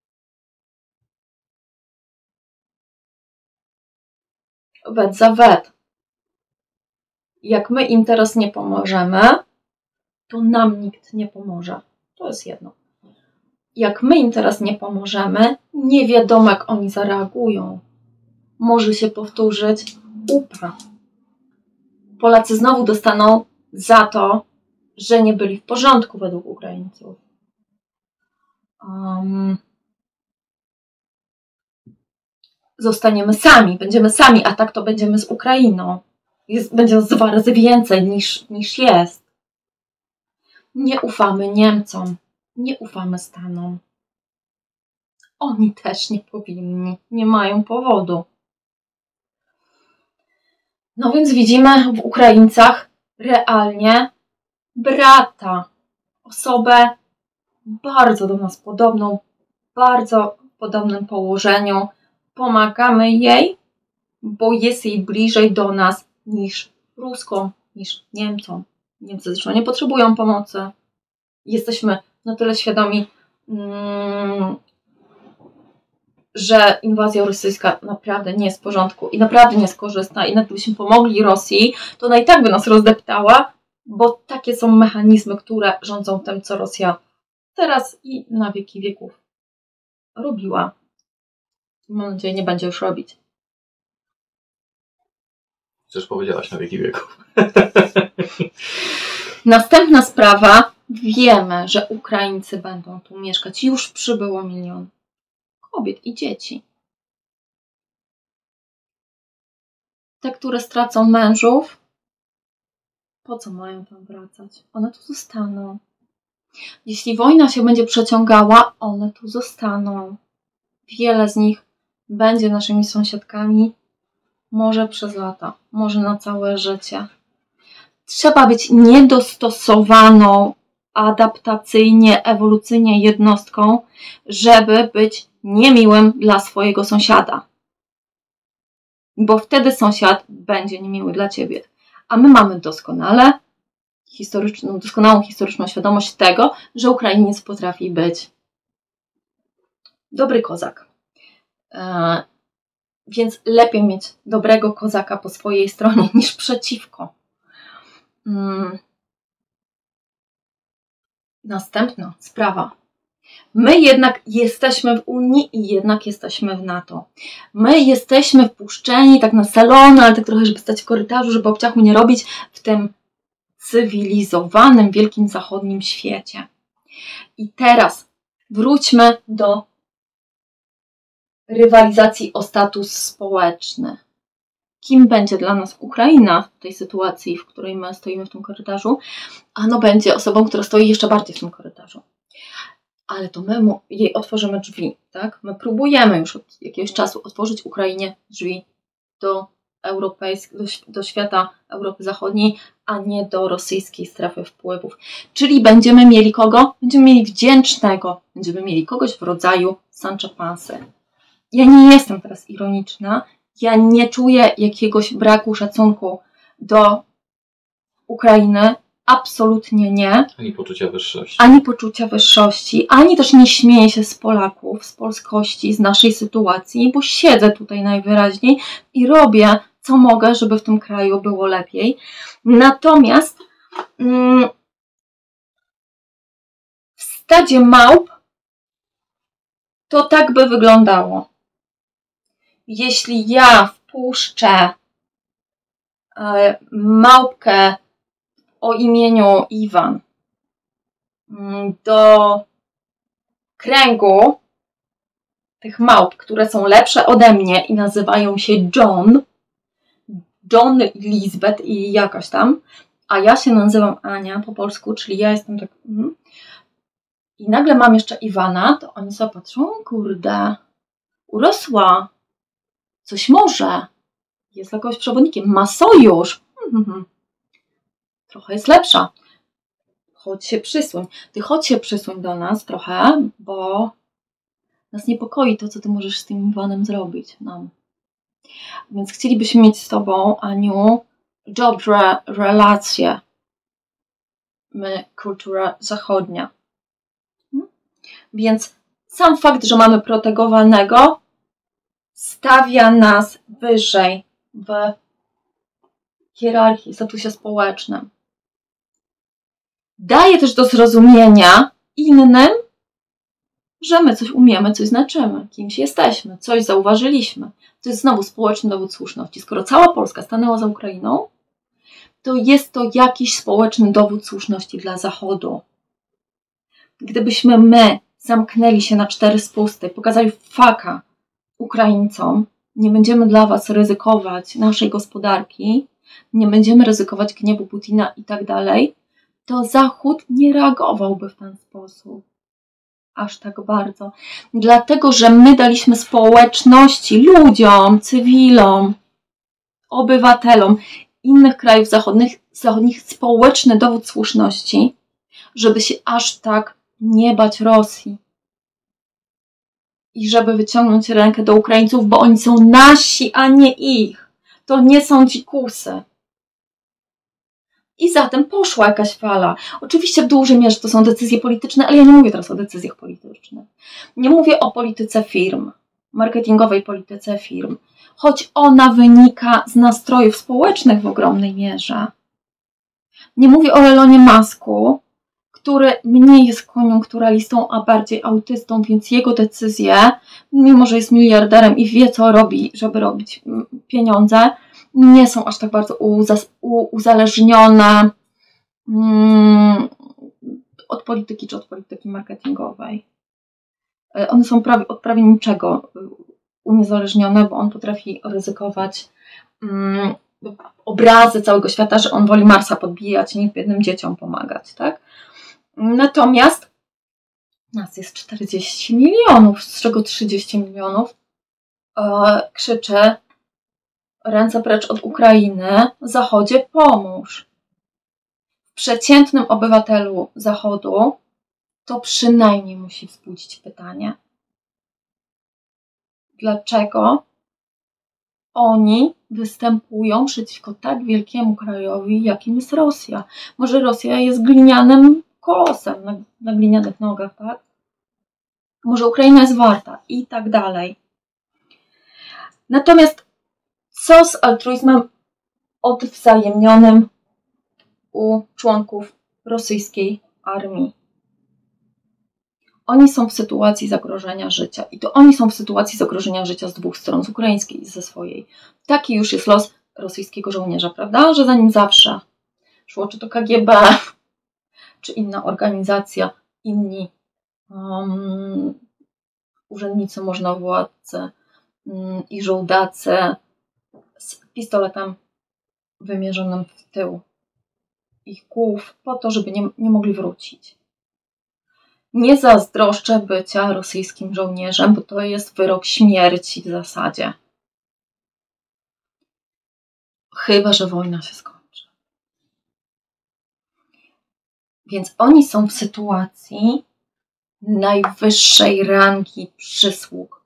Wet za wet. Jak my im teraz nie pomożemy, to nam nikt nie pomoże. To jest jedno. Jak my im teraz nie pomożemy, nie wiadomo, jak oni zareagują. Może się powtórzyć U P A. Polacy znowu dostaną za to, że nie byli w porządku według Ukraińców. Um, zostaniemy sami, będziemy sami, a tak to będziemy z Ukrainą. Jest, będzie nas dwa razy więcej niż, niż jest. Nie ufamy Niemcom. Nie ufamy Stanom. Oni też nie powinni, nie mają powodu. No więc widzimy w Ukraińcach realnie brata, osobę bardzo do nas podobną, bardzo w podobnym położeniu. Pomagamy jej, bo jest jej bliżej do nas niż Ruskom, niż Niemcom. Niemcy zresztą nie potrzebują pomocy. Jesteśmy na tyle świadomi, że inwazja rosyjska naprawdę nie jest w porządku i naprawdę nie jest korzystna i nawet gdybyśmy pomogli Rosji, to ona i tak by nas rozdeptała, bo takie są mechanizmy, które rządzą tym, co Rosja teraz i na wieki wieków robiła. Mam nadzieję, nie będzie już robić. Coś powiedziałaś na wieki wieków. Następna sprawa. Wiemy, że Ukraińcy będą tu mieszkać. Już przybyło milion kobiet i dzieci. Te, które stracą mężów, po co mają tam wracać? One tu zostaną. Jeśli wojna się będzie przeciągała, one tu zostaną. Wiele z nich będzie naszymi sąsiadkami, może przez lata, może na całe życie. Trzeba być niedostosowaną adaptacyjnie, ewolucyjnie jednostką, żeby być niemiłym dla swojego sąsiada. Bo wtedy sąsiad będzie niemiły dla ciebie. A my mamy doskonale historyczną, doskonałą historyczną świadomość tego, że Ukrainiec potrafi być dobry kozak. E, więc lepiej mieć dobrego kozaka po swojej stronie niż przeciwko. Hmm. Następna sprawa. My jednak jesteśmy w Unii i jednak jesteśmy w NATO. My jesteśmy wpuszczeni tak na salony, ale tak trochę, żeby stać w korytarzu, żeby obciachu nie robić w tym cywilizowanym, wielkim zachodnim świecie. I teraz wróćmy do rywalizacji o status społeczny. Kim będzie dla nas Ukraina w tej sytuacji, w której my stoimy w tym korytarzu? Ano będzie osobą, która stoi jeszcze bardziej w tym korytarzu. Ale to my mu, jej otworzymy drzwi, tak? My próbujemy już od jakiegoś czasu otworzyć Ukrainie drzwi do europejskiej, do, do świata Europy Zachodniej, a nie do rosyjskiej strefy wpływów. Czyli będziemy mieli kogo? Będziemy mieli wdzięcznego. Będziemy mieli kogoś w rodzaju Sancho Pansy. Ja nie jestem teraz ironiczna. Ja nie czuję jakiegoś braku szacunku do Ukrainy. Absolutnie nie. Ani poczucia wyższości. Ani poczucia wyższości, ani też nie śmieję się z Polaków, z polskości, z naszej sytuacji, bo siedzę tutaj najwyraźniej i robię, co mogę, żeby w tym kraju było lepiej. Natomiast mm, w stadzie małp to tak by wyglądało. Jeśli ja wpuszczę e, małpkę o imieniu Iwan do kręgu tych małp, które są lepsze ode mnie i nazywają się John, John, Lisbeth i jakaś tam, a ja się nazywam Ania po polsku, czyli ja jestem tak... Mm. I nagle mam jeszcze Iwana, to oni sobie patrzą, kurde, urosła, coś może, jest jakimś przewodnikiem, ma sojusz. Mm-hmm. Trochę jest lepsza. Chodź się przysłoń. Ty chodź się przysłoń do nas trochę, bo nas niepokoi to, co ty możesz z tym Iwanem zrobić nam. Więc chcielibyśmy mieć z tobą, Aniu, dobre relacje. My, kultura zachodnia. Hmm? Więc sam fakt, że mamy protegowanego, stawia nas wyżej w hierarchii, statusie społecznym. Daje też do zrozumienia innym, że my coś umiemy, coś znaczymy, kimś jesteśmy, coś zauważyliśmy. To jest znowu społeczny dowód słuszności. Skoro cała Polska stanęła za Ukrainą, to jest to jakiś społeczny dowód słuszności dla Zachodu. Gdybyśmy my zamknęli się na cztery spusty, pokazali faka Ukraińcom, nie będziemy dla was ryzykować naszej gospodarki, nie będziemy ryzykować gniewu Putina i tak dalej, to Zachód nie reagowałby w ten sposób. Aż tak bardzo. Dlatego, że my daliśmy społeczności, ludziom, cywilom, obywatelom innych krajów zachodnich, zachodnich społeczny dowód słuszności, żeby się aż tak nie bać Rosji. I żeby wyciągnąć rękę do Ukraińców, bo oni są nasi, a nie ich. To nie są dzikusy. I zatem poszła jakaś fala. Oczywiście w dużej mierze to są decyzje polityczne, ale ja nie mówię teraz o decyzjach politycznych. Nie mówię o polityce firm. marketingowej polityce firm, choć ona wynika z nastrojów społecznych w ogromnej mierze. Nie mówię o Elonie Musku, który mniej jest koniunkturalistą, a bardziej autystą, więc jego decyzje, mimo że jest miliarderem i wie, co robi, żeby robić pieniądze, nie są aż tak bardzo uzależnione mm, od polityki czy od polityki marketingowej. One są prawie, od prawie niczego uniezależnione, bo on potrafi ryzykować mm, obrazy całego świata, że on woli Marsa podbijać, niż biednym dzieciom pomagać, tak? Natomiast nas jest czterdzieści milionów, z czego trzydzieści milionów e, krzyczy ręce precz od Ukrainy, Zachodzie pomóż. Przeciętnym obywatelu Zachodu to przynajmniej musi wzbudzić pytanie, dlaczego oni występują przeciwko tak wielkiemu krajowi, jakim jest Rosja. Może Rosja jest glinianym kolosem na, na glinianych nogach, tak? Może Ukraina jest warta i tak dalej. Natomiast co z altruizmem odwzajemnionym u członków rosyjskiej armii? Oni są w sytuacji zagrożenia życia i to oni są w sytuacji zagrożenia życia z dwóch stron, z ukraińskiej i ze swojej. Taki już jest los rosyjskiego żołnierza, prawda? Że za nim zawsze szło czy to K G B, czy inna organizacja, inni um, urzędnicy, możnowładcy um, i żołdacy z pistoletem wymierzonym w tył ich głów po to, żeby nie, nie mogli wrócić. Nie zazdroszczę bycia rosyjskim żołnierzem, bo to jest wyrok śmierci w zasadzie. Chyba że wojna się skończy. Więc oni są w sytuacji najwyższej rangi przysług.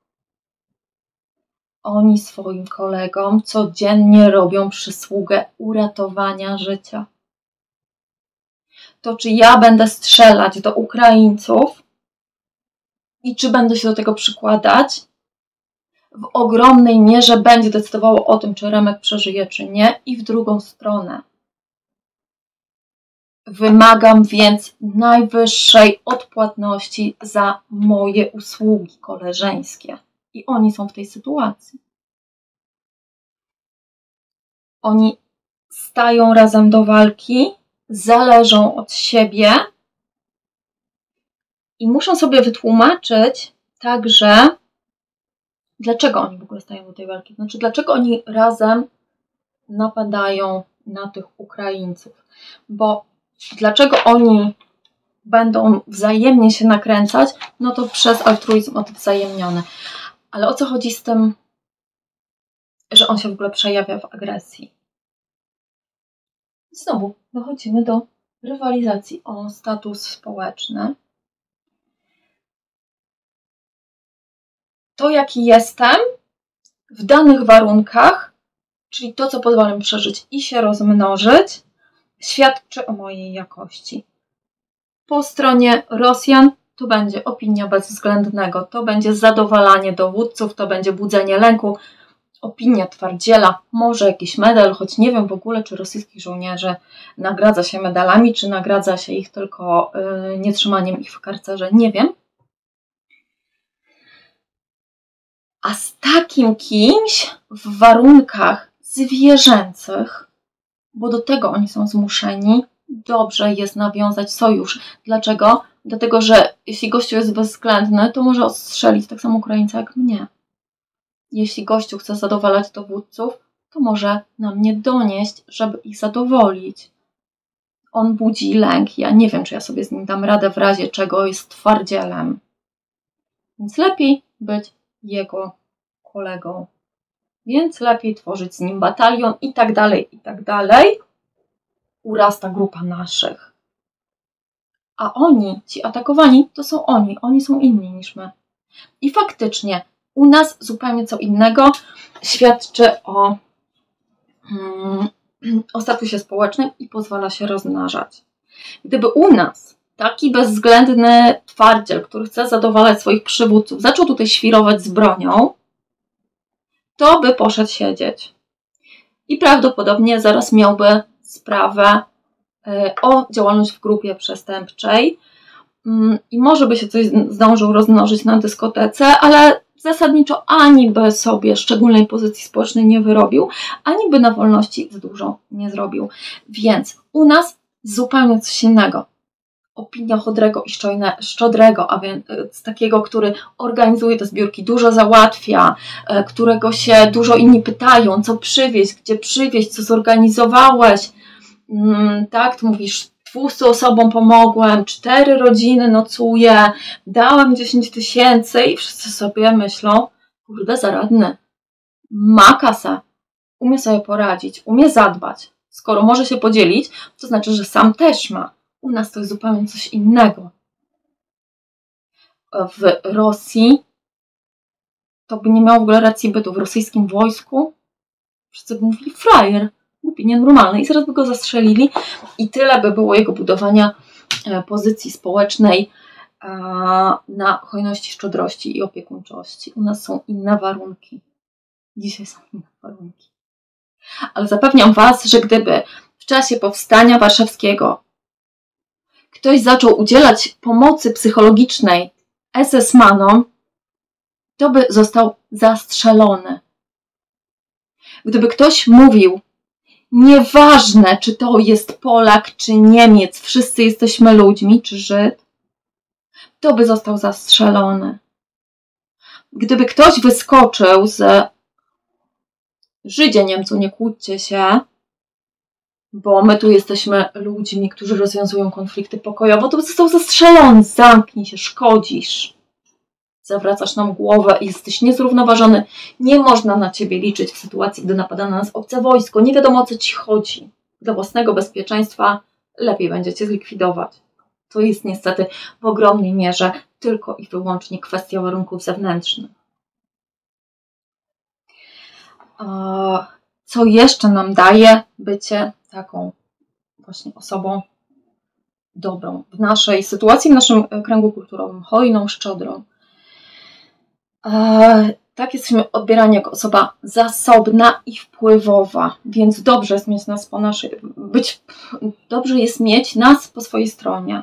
Oni swoim kolegom codziennie robią przysługę uratowania życia. To czy ja będę strzelać do Ukraińców i czy będę się do tego przykładać, w ogromnej mierze będzie decydowało o tym, czy Remek przeżyje, czy nie, i w drugą stronę. Wymagam więc najwyższej odpłatności za moje usługi koleżeńskie. I oni są w tej sytuacji. Oni stają razem do walki, zależą od siebie i muszą sobie wytłumaczyć także, dlaczego oni w ogóle stają do tej walki. Znaczy, dlaczego oni razem napadają na tych Ukraińców. Bo dlaczego oni będą wzajemnie się nakręcać, no to przez altruizm odwzajemniony. Ale o co chodzi z tym, że on się w ogóle przejawia w agresji? Znowu dochodzimy do rywalizacji o status społeczny. To, jaki jestem w danych warunkach, czyli to, co pozwala mi przeżyć i się rozmnożyć, świadczy o mojej jakości. Po stronie Rosjan to będzie opinia bezwzględnego, to będzie zadowalanie dowódców, to będzie budzenie lęku, opinia twardziela, może jakiś medal, choć nie wiem w ogóle, czy rosyjskich żołnierzy nagradza się medalami, czy nagradza się ich tylko yy, nietrzymaniem ich w karcerze, nie wiem. A z takim kimś w warunkach zwierzęcych, bo do tego oni są zmuszeni, dobrze jest nawiązać sojusz. Dlaczego? Dlatego, że jeśli gościu jest bezwzględny, to może odstrzelić tak samo Ukraińca jak mnie. Jeśli gościu chce zadowalać dowódców, to może na mnie donieść, żeby ich zadowolić. On budzi lęk. Ja nie wiem, czy ja sobie z nim dam radę, w razie czego jest twardzielem. Więc lepiej być jego kolegą. Więc lepiej tworzyć z nim batalion i tak dalej, i tak dalej. Urasta grupa naszych. A oni, ci atakowani, to są oni. Oni są inni niż my. I faktycznie u nas zupełnie co innego świadczy o, hmm, o statusie społecznym i pozwala się rozmnażać. Gdyby u nas taki bezwzględny twardziel, który chce zadowalać swoich przywódców, zaczął tutaj świrować z bronią, to by poszedł siedzieć. I prawdopodobnie zaraz miałby sprawę o działalność w grupie przestępczej. I może by się coś zdążył rozmnożyć na dyskotece, ale zasadniczo ani by sobie szczególnej pozycji społecznej nie wyrobił, ani by na wolności za dużo nie zrobił. Więc u nas zupełnie coś innego. Opinia Chodrego i Szczodrego, a więc takiego, który organizuje te zbiórki, dużo załatwia, którego się dużo inni pytają, co przywieźć, gdzie przywieźć, co zorganizowałeś. Tak, tu mówisz, dwustu osobom pomogłem, cztery rodziny nocuję, dałem dziesięć tysięcy i wszyscy sobie myślą, kurde, zaradny, ma kasę, umie sobie poradzić, umie zadbać. Skoro może się podzielić, to znaczy, że sam też ma. U nas to jest zupełnie coś innego. W Rosji to by nie miało w ogóle racji bytu. W rosyjskim wojsku wszyscy by mówili frajer, głupi, nienormalny i zaraz by go zastrzelili i tyle by było jego budowania pozycji społecznej na hojności, szczodrości i opiekuńczości. U nas są inne warunki. Dzisiaj są inne warunki. Ale zapewniam Was, że gdyby w czasie powstania warszawskiego ktoś zaczął udzielać pomocy psychologicznej es es manom, to by został zastrzelony. Gdyby ktoś mówił, nieważne, czy to jest Polak, czy Niemiec, wszyscy jesteśmy ludźmi, czy Żyd, to by został zastrzelony. Gdyby ktoś wyskoczył z Żydzie, Niemcu, nie kłóćcie się, bo my tu jesteśmy ludźmi, którzy rozwiązują konflikty pokojowo, to by został zastrzelony. Zamknij się, szkodzisz. Zawracasz nam głowę i jesteś niezrównoważony. Nie można na ciebie liczyć w sytuacji, gdy napada na nas obce wojsko. Nie wiadomo, o co ci chodzi. Dla własnego bezpieczeństwa lepiej będzie cię zlikwidować. To jest niestety w ogromnej mierze tylko i wyłącznie kwestia warunków zewnętrznych. Co jeszcze nam daje bycie taką właśnie osobą dobrą w naszej sytuacji, w naszym kręgu kulturowym, hojną, szczodrą? Tak, jesteśmy odbierani jako osoba zasobna i wpływowa, więc dobrze jest mieć nas po naszej, być, dobrze jest mieć nas po swojej stronie.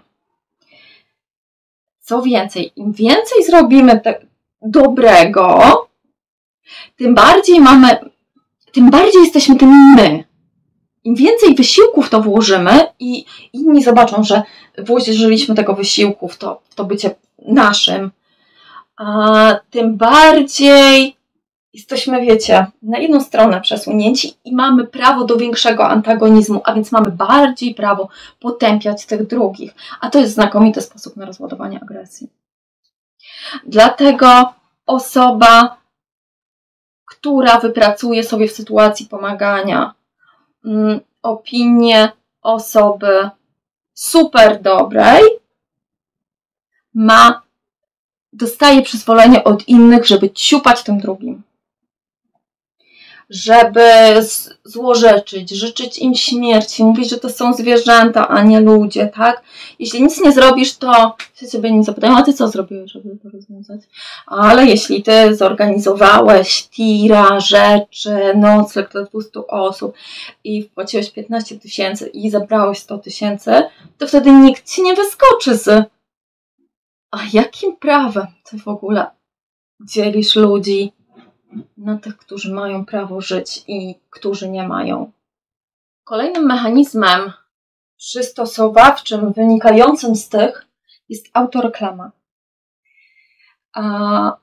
Co więcej, im więcej zrobimy tak dobrego, tym bardziej mamy, tym bardziej jesteśmy tym my. Im więcej wysiłków to włożymy i inni zobaczą, że włożyliśmy tego wysiłku w to, w to bycie naszym, a tym bardziej jesteśmy, wiecie, na jedną stronę przesunięci i mamy prawo do większego antagonizmu, a więc mamy bardziej prawo potępiać tych drugich. A to jest znakomity sposób na rozładowanie agresji. Dlatego osoba, która wypracuje sobie w sytuacji pomagania mm, opinię osoby super dobrej, ma, dostaje przyzwolenie od innych, żeby ciupać tym drugim. Żeby złorzeczyć, życzyć im śmierci, mówić, że to są zwierzęta, a nie ludzie, tak? Jeśli nic nie zrobisz, to się ciebie nie zapytają, a ty co zrobiłeś, żeby to rozwiązać? Ale jeśli ty zorganizowałeś tira, rzeczy, nocleg dla dwustu osób i wpłaciłeś piętnaście tysięcy i zebrałeś sto tysięcy, to wtedy nikt ci nie wyskoczy z a jakim prawem ty w ogóle dzielisz ludzi na tych, którzy mają prawo żyć i którzy nie mają? Kolejnym mechanizmem przystosowawczym wynikającym z tych jest autoreklama. A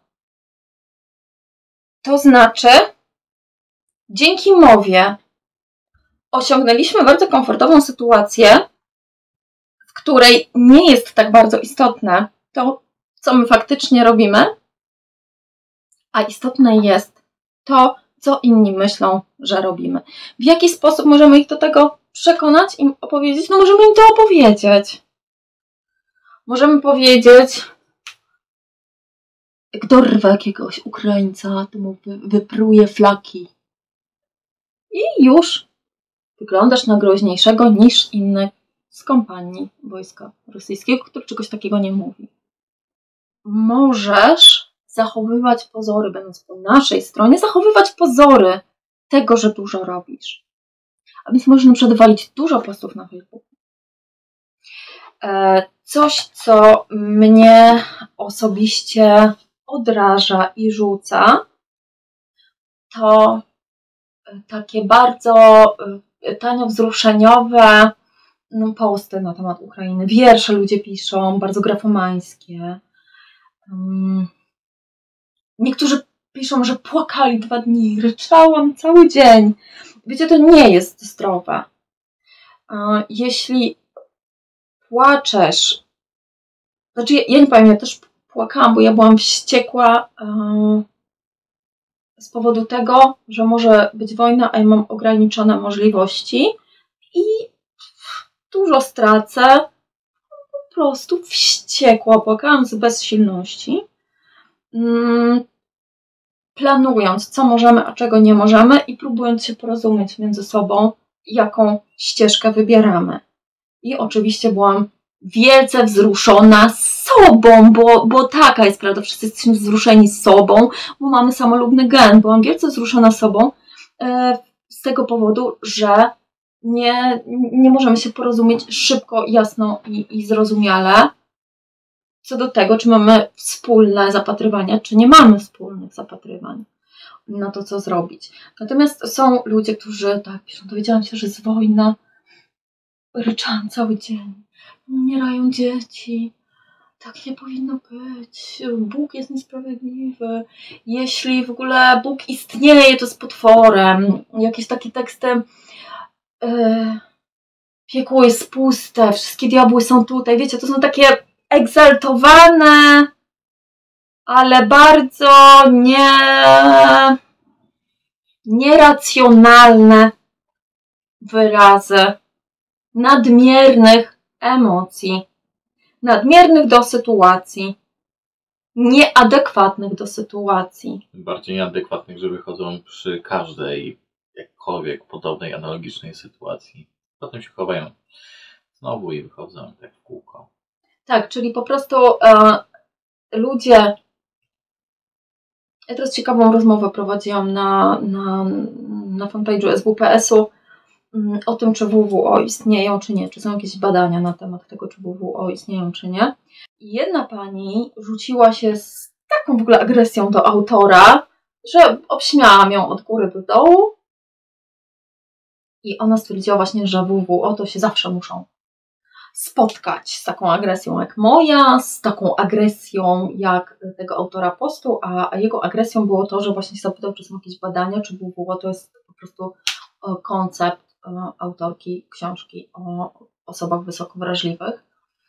to znaczy, dzięki mowie osiągnęliśmy bardzo komfortową sytuację, w której nie jest tak bardzo istotne to, co my faktycznie robimy, a istotne jest to, co inni myślą, że robimy. W jaki sposób możemy ich do tego przekonać, im opowiedzieć? No możemy im to opowiedzieć. Możemy powiedzieć, jak dorwę jakiegoś Ukraińca, to mu wypruje flaki. I już wyglądasz na groźniejszego niż inny z kompanii wojska rosyjskiego, który czegoś takiego nie mówi. Możesz zachowywać pozory, będąc po naszej stronie, zachowywać pozory tego, że dużo robisz. A więc możesz na przykład walić dużo postów na Facebooku. Coś, co mnie osobiście odraża i rzuca, to takie bardzo tanio wzruszeniowe posty na temat Ukrainy. Wiersze ludzie piszą, bardzo grafomańskie. Niektórzy piszą, że płakali dwa dni, ryczałam cały dzień. Wiecie, to nie jest zdrowe. Jeśli płaczesz, znaczy ja, ja nie powiem, ja też płakałam, bo ja byłam wściekła yy, z powodu tego, że może być wojna, a ja mam ograniczone możliwości i dużo stracę. Po prostu wściekła, płakałam z bezsilności. Yy, planując, co możemy, a czego nie możemy i próbując się porozumieć między sobą, jaką ścieżkę wybieramy. I oczywiście byłam wielce wzruszona sobą, bo, bo taka jest prawda, wszyscy jesteśmy wzruszeni sobą, bo mamy samolubny gen. Byłam wielce wzruszona sobą e, z tego powodu, że nie, nie możemy się porozumieć szybko, jasno i, i zrozumiale co do tego, czy mamy wspólne zapatrywania, czy nie mamy wspólnych zapatrywań na to, co zrobić. Natomiast są ludzie, którzy tak piszą, dowiedziałam się, że jest wojna, ryczałam cały dzień, umierają dzieci, tak nie powinno być, Bóg jest niesprawiedliwy, jeśli w ogóle Bóg istnieje, to jest potworem, jakieś takie teksty, yy, piekło jest puste, wszystkie diabły są tutaj, wiecie, to są takie egzaltowane, ale bardzo nie, nieracjonalne wyrazy nadmiernych emocji, nadmiernych do sytuacji, nieadekwatnych do sytuacji. Bardziej nieadekwatnych, że wychodzą przy każdej jakkolwiek podobnej, analogicznej sytuacji. Potem się chowają znowu i wychodzą tak w kółko. Tak, czyli po prostu e, ludzie... Ja teraz ciekawą rozmowę prowadziłam na, na, na fanpage'u S W P S-u o tym, czy W W O istnieją, czy nie. Czy są jakieś badania na temat tego, czy W W O istnieją, czy nie. I jedna pani rzuciła się z taką w ogóle agresją do autora, że obśmiałam ją od góry do dołu. I ona stwierdziła właśnie, że W W O to się zawsze muszą spotkać z taką agresją jak moja, z taką agresją jak tego autora postu, a, a jego agresją było to, że właśnie się zapytał, czy są jakieś badania, czy W W O to jest po prostu koncept autorki książki o osobach wysoko wrażliwych.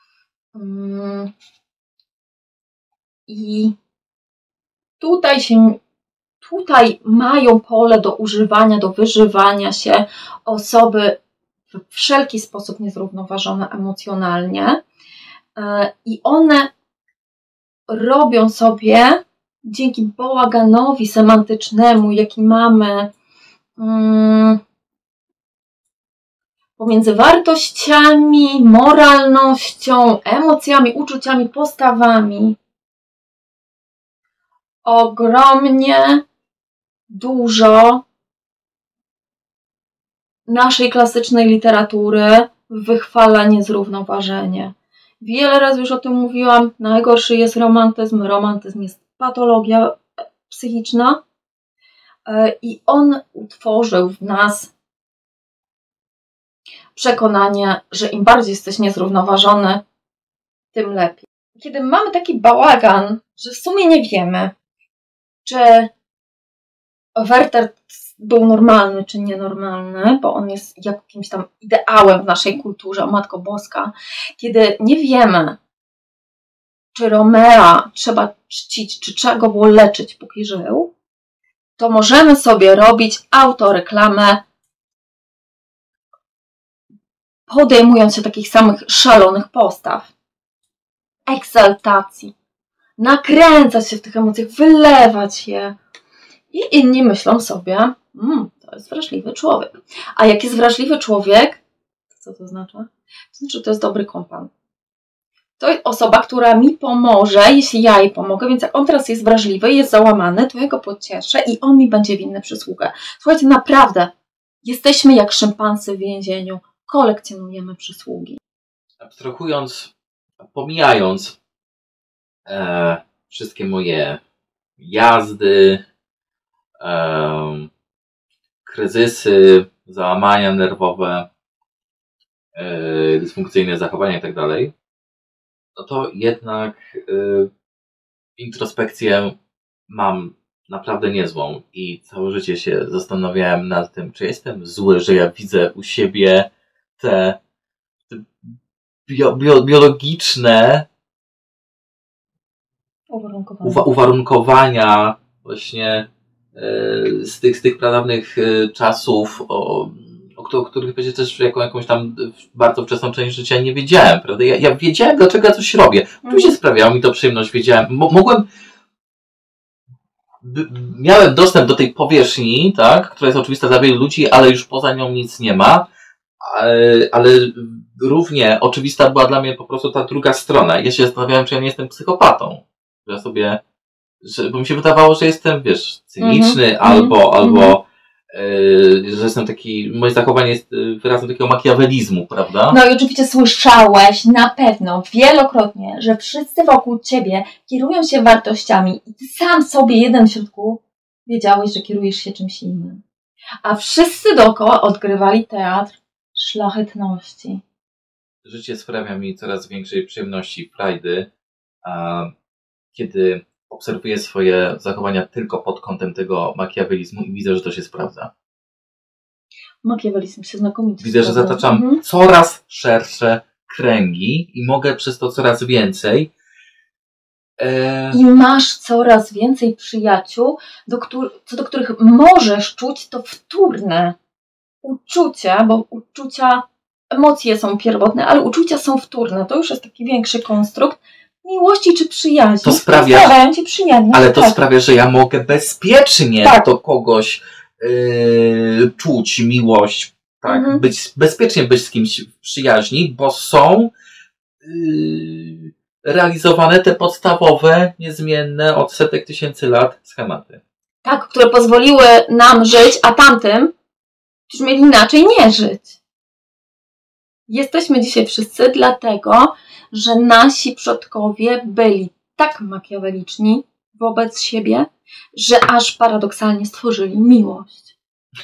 I tutaj się, tutaj mają pole do używania, do wyżywania się osoby w wszelki sposób niezrównoważone emocjonalnie i one robią sobie dzięki bałaganowi semantycznemu, jaki mamy hmm, pomiędzy wartościami, moralnością, emocjami, uczuciami, postawami, ogromnie dużo naszej klasycznej literatury wychwala niezrównoważenie. Wiele razy już o tym mówiłam. Najgorszy jest romantyzm. Romantyzm jest patologia psychiczna i on utworzył w nas przekonanie, że im bardziej jesteś niezrównoważony, tym lepiej. Kiedy mamy taki bałagan, że w sumie nie wiemy, czy Werter był normalny, czy nienormalny, bo on jest jakimś tam ideałem w naszej kulturze, o Matko Boska. Kiedy nie wiemy, czy Romea trzeba czcić, czy trzeba go było leczyć, póki żył, to możemy sobie robić autoreklamę, podejmując się takich samych szalonych postaw. Egzaltacji. Nakręcać się w tych emocjach, wylewać je. I inni myślą sobie, mmm, to jest wrażliwy człowiek. A jak jest wrażliwy człowiek, to co to znaczy? To znaczy, że to jest dobry kompan. To jest osoba, która mi pomoże, jeśli ja jej pomogę, więc jak on teraz jest wrażliwy, jest załamany, to ja go pocieszę i on mi będzie winny przysługę. Słuchajcie, naprawdę, jesteśmy jak szympansy w więzieniu, kolekcjonujemy przysługi. Abstrahując, pomijając e, wszystkie moje jazdy, e, kryzysy, załamania nerwowe, e, dysfunkcyjne zachowania i tak dalej, no to jednak e, introspekcję mam naprawdę niezłą i całe życie się zastanawiałem nad tym, czy jestem zły, że ja widzę u siebie te, te bio, bio, biologiczne Uwarunkowania. uwa, uwarunkowania właśnie e, z, tych, z tych pradawnych e, czasów, o, o, o których będzie też jako jakąś tam bardzo wczesną część życia nie wiedziałem, prawda? Ja, ja wiedziałem, dlaczego ja coś robię. Oczywiście Mhm. sprawiało mi to przyjemność, wiedziałem, mo, mogłem by, miałem dostęp do tej powierzchni, tak, która jest oczywista dla wielu ludzi, ale już poza nią nic nie ma, ale, ale równie oczywista była dla mnie po prostu ta druga strona. Ja się zastanawiałem, czy ja nie jestem psychopatą. Że ja sobie, że, bo mi się wydawało, że jestem, wiesz, cyniczny Mhm. albo, Mhm. albo yy, że jestem taki, moje zachowanie jest wyrazem takiego makiawelizmu, prawda? No i oczywiście słyszałeś na pewno wielokrotnie, że wszyscy wokół ciebie kierują się wartościami i ty sam sobie jeden w środku wiedziałeś, że kierujesz się czymś innym. A wszyscy dookoła odgrywali teatr szlachetności. Życie sprawia mi coraz większej przyjemności, frajdy, a kiedy obserwuję swoje zachowania tylko pod kątem tego makiawelizmu i widzę, że to się sprawdza. Makiawelizm się znakomicie Widzę, że sprawdza. zataczam Mhm. coraz szersze kręgi i mogę przez to coraz więcej. E... I masz coraz więcej przyjaciół, do których, co do których możesz czuć to wtórne uczucie, bo uczucia, emocje są pierwotne, ale uczucia są wtórne. To już jest taki większy konstrukt miłości czy przyjaźni. To sprawia, sprawiają ci przyjemność. ale to tak. sprawia, że ja mogę bezpiecznie Tak. do kogoś yy, czuć miłość, tak? Mhm. Być, bezpiecznie być z kimś w przyjaźni, bo są yy, realizowane te podstawowe, niezmienne od setek tysięcy lat schematy. Tak, które pozwoliły nam żyć, a tamtym, którzy mieli inaczej nie żyć. Jesteśmy dzisiaj wszyscy dlatego, że nasi przodkowie byli tak makiaweliczni wobec siebie, że aż paradoksalnie stworzyli miłość.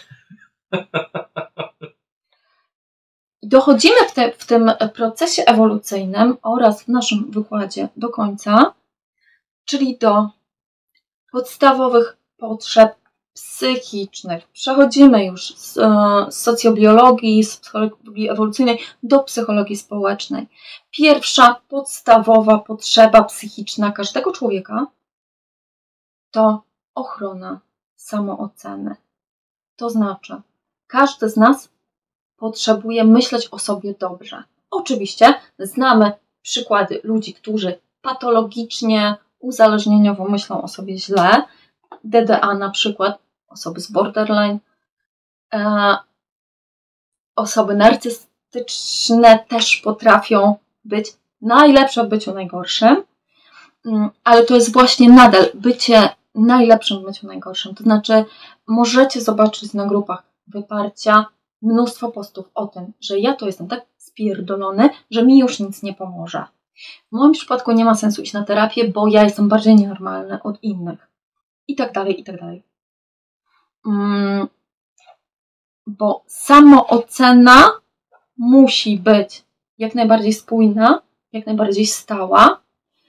Dochodzimy w, te, w tym procesie ewolucyjnym oraz w naszym wykładzie do końca, czyli do podstawowych potrzeb psychicznych. Przechodzimy już z, z socjobiologii, z psychologii ewolucyjnej do psychologii społecznej. Pierwsza podstawowa potrzeba psychiczna każdego człowieka to ochrona samooceny. To znaczy, każdy z nas potrzebuje myśleć o sobie dobrze. Oczywiście znamy przykłady ludzi, którzy patologicznie, uzależnieniowo myślą o sobie źle. D D A na przykład, osoby z borderline, e, osoby narcystyczne też potrafią być najlepsze w byciu najgorszym, ale to jest właśnie nadal bycie najlepszym w byciu najgorszym. To znaczy możecie zobaczyć na grupach wyparcia mnóstwo postów o tym, że ja to jestem tak spierdolony, że mi już nic nie pomoże. W moim przypadku nie ma sensu iść na terapię, bo ja jestem bardziej nienormalny od innych. I tak dalej, i tak dalej. Mm, bo samoocena musi być jak najbardziej spójna, jak najbardziej stała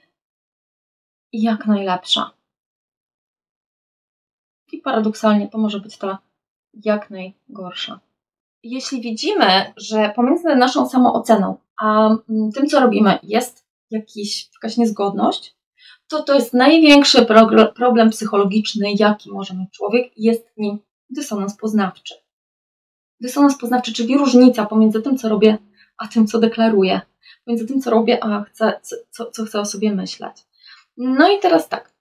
i jak najlepsza. I paradoksalnie to może być ta jak najgorsza. Jeśli widzimy, że pomiędzy naszą samooceną a tym, co robimy, jest jakiś, jakaś niezgodność, to to jest największy problem psychologiczny, jaki może mieć człowiek, jest nim dysonans poznawczy. Dysonans poznawczy, czyli różnica pomiędzy tym, co robię, a tym, co deklaruję. Pomiędzy tym, co robię, a chcę, co, co chcę o sobie myśleć. No i teraz tak.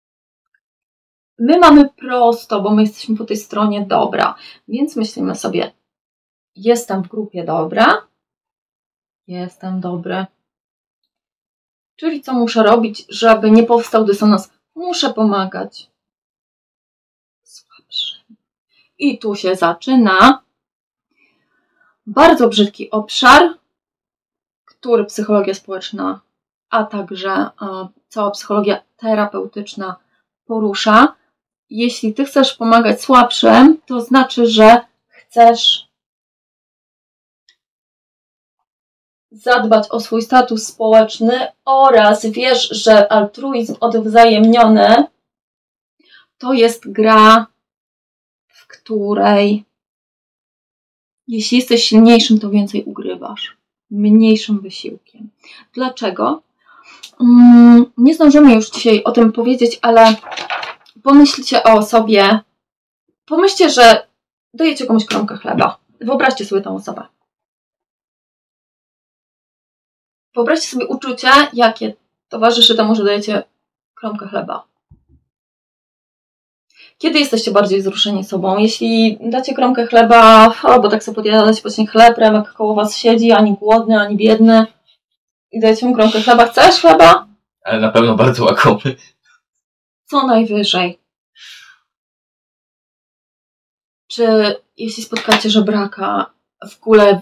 My mamy prosto, bo my jesteśmy po tej stronie dobra, więc myślimy sobie, jestem w grupie dobra, jestem dobry, Czyli co muszę robić, żeby nie powstał dysonans? Muszę pomagać słabszym. I tu się zaczyna bardzo brzydki obszar, który psychologia społeczna, a także a, cała psychologia terapeutyczna porusza. Jeśli ty chcesz pomagać słabszym, to znaczy, że chcesz zadbać o swój status społeczny oraz wiesz, że altruizm odwzajemniony to jest gra, w której jeśli jesteś silniejszym, to więcej ugrywasz. Mniejszym wysiłkiem. Dlaczego? Hmm, nie zdążymy już dzisiaj o tym powiedzieć, ale pomyślcie o osobie. Pomyślcie, że dajecie komuś kromkę chleba. Wyobraźcie sobie tą osobę. Wyobraźcie sobie uczucie, jakie towarzyszy temu, że dajecie kromkę chleba. Kiedy jesteście bardziej wzruszeni sobą? Jeśli dacie kromkę chleba, o, bo tak sobie podjadać po chleb, Remek koło was siedzi, ani głodny, ani biedny, i dajecie mu kromkę chleba. Chcesz chleba? Ale na pewno bardzo łakomy. Co najwyżej. Czy jeśli spotkacie żebraka w kule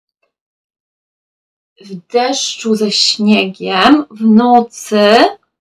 w deszczu ze śniegiem, w nocy,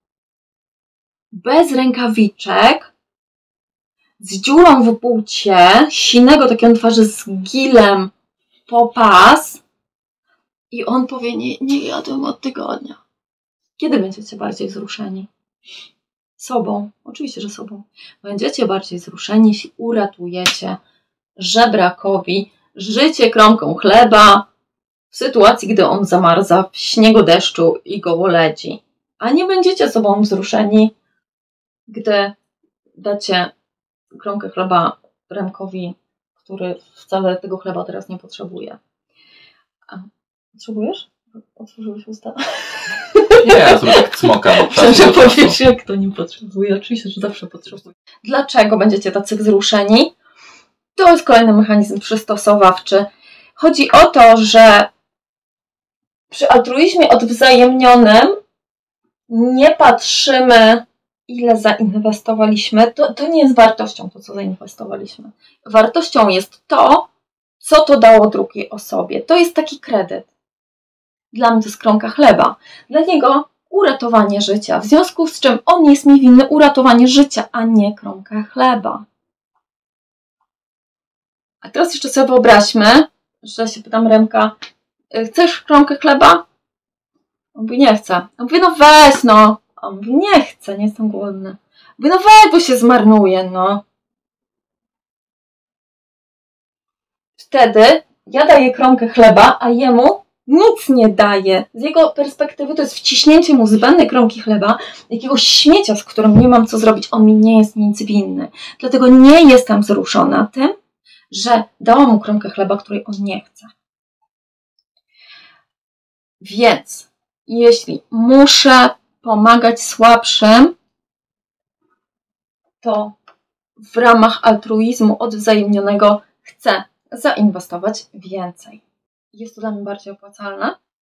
bez rękawiczek, z dziurą w bucie, sinego takiego twarzy z gilem po pas i on powie, nie, nie jadłem od tygodnia. Kiedy będziecie bardziej wzruszeni? Sobą. Oczywiście, że sobą. Będziecie bardziej wzruszeni, jeśli uratujecie żebrakowi życie kromką chleba w sytuacji, gdy on zamarza w śniegu, deszczu i gołoledzi. A nie będziecie sobą wzruszeni, gdy dacie kromkę chleba Remkowi, który wcale tego chleba teraz nie potrzebuje. A, potrzebujesz? Otworzyłeś usta? Nie, ja sobie tak cmokam. Muszę powiedzieć, jak to nie potrzebuje. Oczywiście, że zawsze potrzebuje. Dlaczego będziecie tacy wzruszeni? To jest kolejny mechanizm przystosowawczy. Chodzi o to, że przy altruizmie odwzajemnionym nie patrzymy, ile zainwestowaliśmy. To, to nie jest wartością to, co zainwestowaliśmy. Wartością jest to, co to dało drugiej osobie. To jest taki kredyt. Dla mnie to jest kromka chleba. Dla niego uratowanie życia. W związku z czym on jest mi winny uratowanie życia, a nie kromkę chleba. A teraz jeszcze sobie wyobraźmy, że się pytam Remka, chcesz kromkę chleba? On mówi, nie chce. On mówi, no weź no. On mówi, nie chcę, nie jestem głodny. Mówi, no weź, bo się zmarnuje, no. Wtedy ja daję kromkę chleba, a jemu nic nie daje. Z jego perspektywy to jest wciśnięcie mu zbędnej kromki chleba, jakiegoś śmiecia, z którym nie mam co zrobić. On mi nie jest nic winny. Dlatego nie jestem wzruszona tym, że dałam mu kromkę chleba, której on nie chce. Więc jeśli muszę pomagać słabszym, to w ramach altruizmu odwzajemnionego chcę zainwestować więcej. Jest to dla mnie bardziej opłacalne.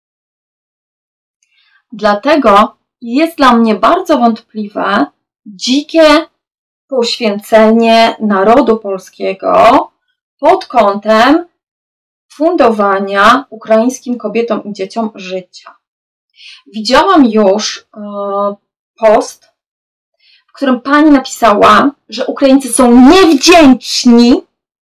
Dlatego jest dla mnie bardzo wątpliwe dzikie poświęcenie narodu polskiego pod kątem fundowania ukraińskim kobietom i dzieciom życia. Widziałam już e, post, w którym pani napisała, że Ukraińcy są niewdzięczni,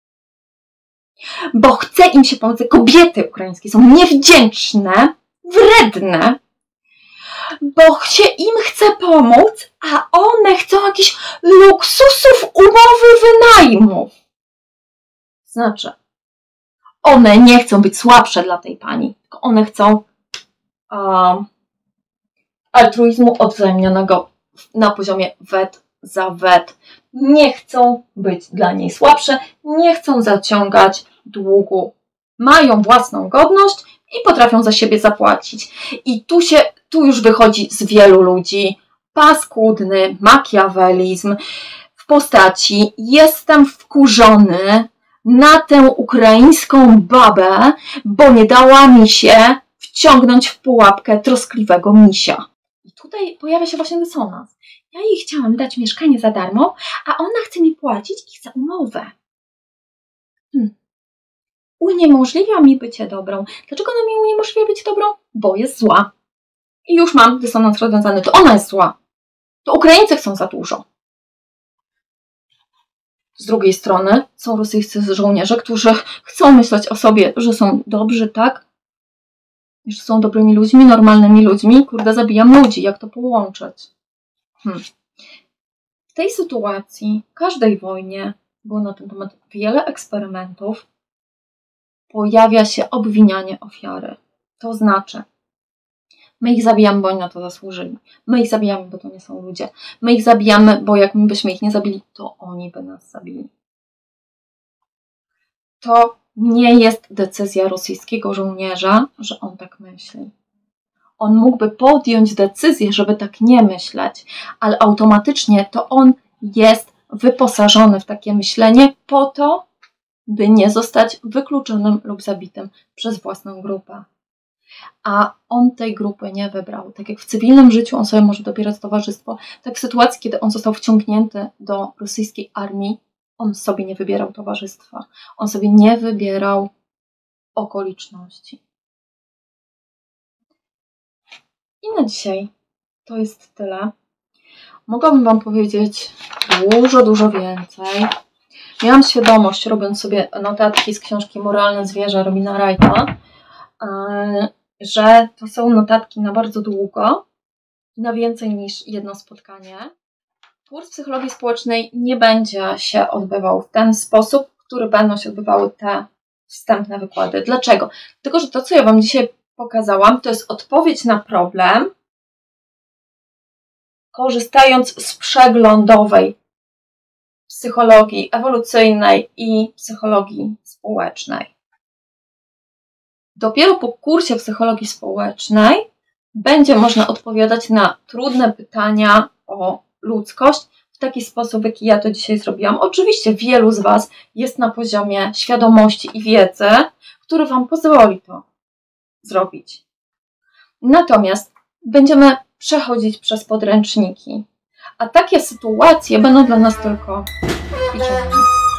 bo chce im się pomóc. Kobiety ukraińskie są niewdzięczne, wredne, bo się im chce pomóc, a one chcą jakichś luksusów umowy wynajmów. Znaczy, one nie chcą być słabsze dla tej pani, tylko one chcą um, altruizmu odwzajemnionego na poziomie wet za wet. Nie chcą być dla niej słabsze, nie chcą zaciągać długu. Mają własną godność i potrafią za siebie zapłacić. I tu się, tu już wychodzi z wielu ludzi paskudny makiawelizm w postaci jestem wkurzony na tę ukraińską babę, bo nie dała mi się wciągnąć w pułapkę troskliwego misia. tutaj pojawia się właśnie dysonans. Ja jej chciałam dać mieszkanie za darmo, a ona chce mi płacić i chce umowę. Hmm. Uniemożliwia mi bycie dobrą. Dlaczego ona mi uniemożliwia być dobrą? Bo jest zła. I już mam dysonans rozwiązany. To ona jest zła. To Ukraińcy chcą za dużo. Z drugiej strony są rosyjscy żołnierze, którzy chcą myśleć o sobie, że są dobrzy, tak? Że są dobrymi ludźmi, normalnymi ludźmi. Kurde, zabijam ludzi. Jak to połączyć? Hmm. W tej sytuacji, w każdej wojnie, było na ten temat wiele eksperymentów, pojawia się obwinianie ofiary. To znaczy, my ich zabijamy, bo oni na to zasłużyli. My ich zabijamy, bo to nie są ludzie. My ich zabijamy, bo jak my byśmy ich nie zabili, to oni by nas zabili. To nie jest decyzja rosyjskiego żołnierza, że on tak myśli. On mógłby podjąć decyzję, żeby tak nie myśleć, ale automatycznie to on jest wyposażony w takie myślenie po to, by nie zostać wykluczonym lub zabitym przez własną grupę. A on tej grupy nie wybrał. Tak jak w cywilnym życiu on sobie może dobierać towarzystwo, tak w sytuacji, kiedy on został wciągnięty do rosyjskiej armii, on sobie nie wybierał towarzystwa. On sobie nie wybierał okoliczności. I na dzisiaj to jest tyle. Mogłabym Wam powiedzieć dużo, dużo więcej. Miałam świadomość, robiąc sobie notatki z książki Moralne zwierzę Robina Wrighta, że to są notatki na bardzo długo, na więcej niż jedno spotkanie. Kurs psychologii społecznej nie będzie się odbywał w ten sposób, w który będą się odbywały te wstępne wykłady. Dlaczego? Dlatego, że to, co ja Wam dzisiaj pokazałam, to jest odpowiedź na problem, korzystając z przeglądowej psychologii ewolucyjnej i psychologii społecznej. Dopiero po kursie psychologii społecznej będzie można odpowiadać na trudne pytania o ludzkość w taki sposób, w jaki ja to dzisiaj zrobiłam. Oczywiście wielu z Was jest na poziomie świadomości i wiedzy, który Wam pozwoli to zrobić. Natomiast będziemy przechodzić przez podręczniki, a takie sytuacje będą dla nas tylko ćwiczeniami.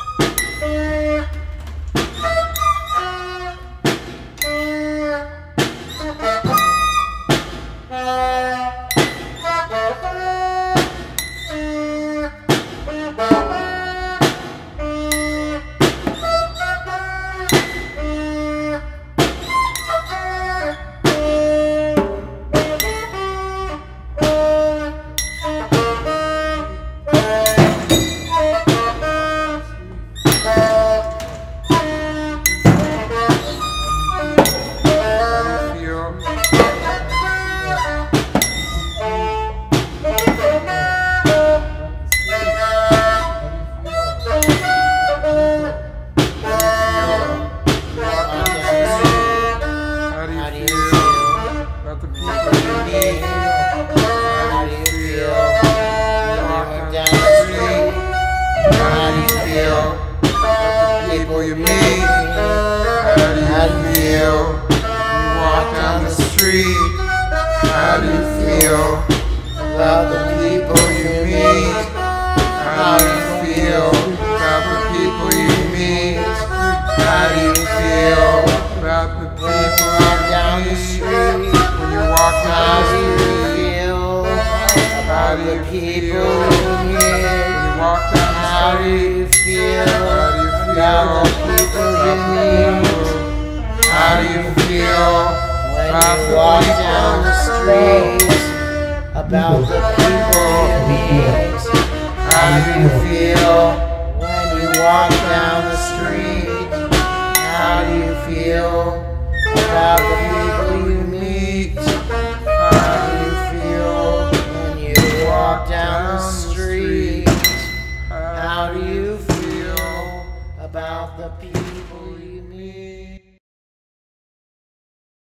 How do you feel about the people you meet? How do you feel about the people you meet? How do you feel about the people out down the street when you walk down the street? How do you feel when you walk down the street? How do you feel about the people you meet? How do you feel when you walk down the street? About the people you meet? How do you feel when you walk down the street? How do you feel about the people you meet? How do you feel when you walk down the street? How do you feel about the people you meet?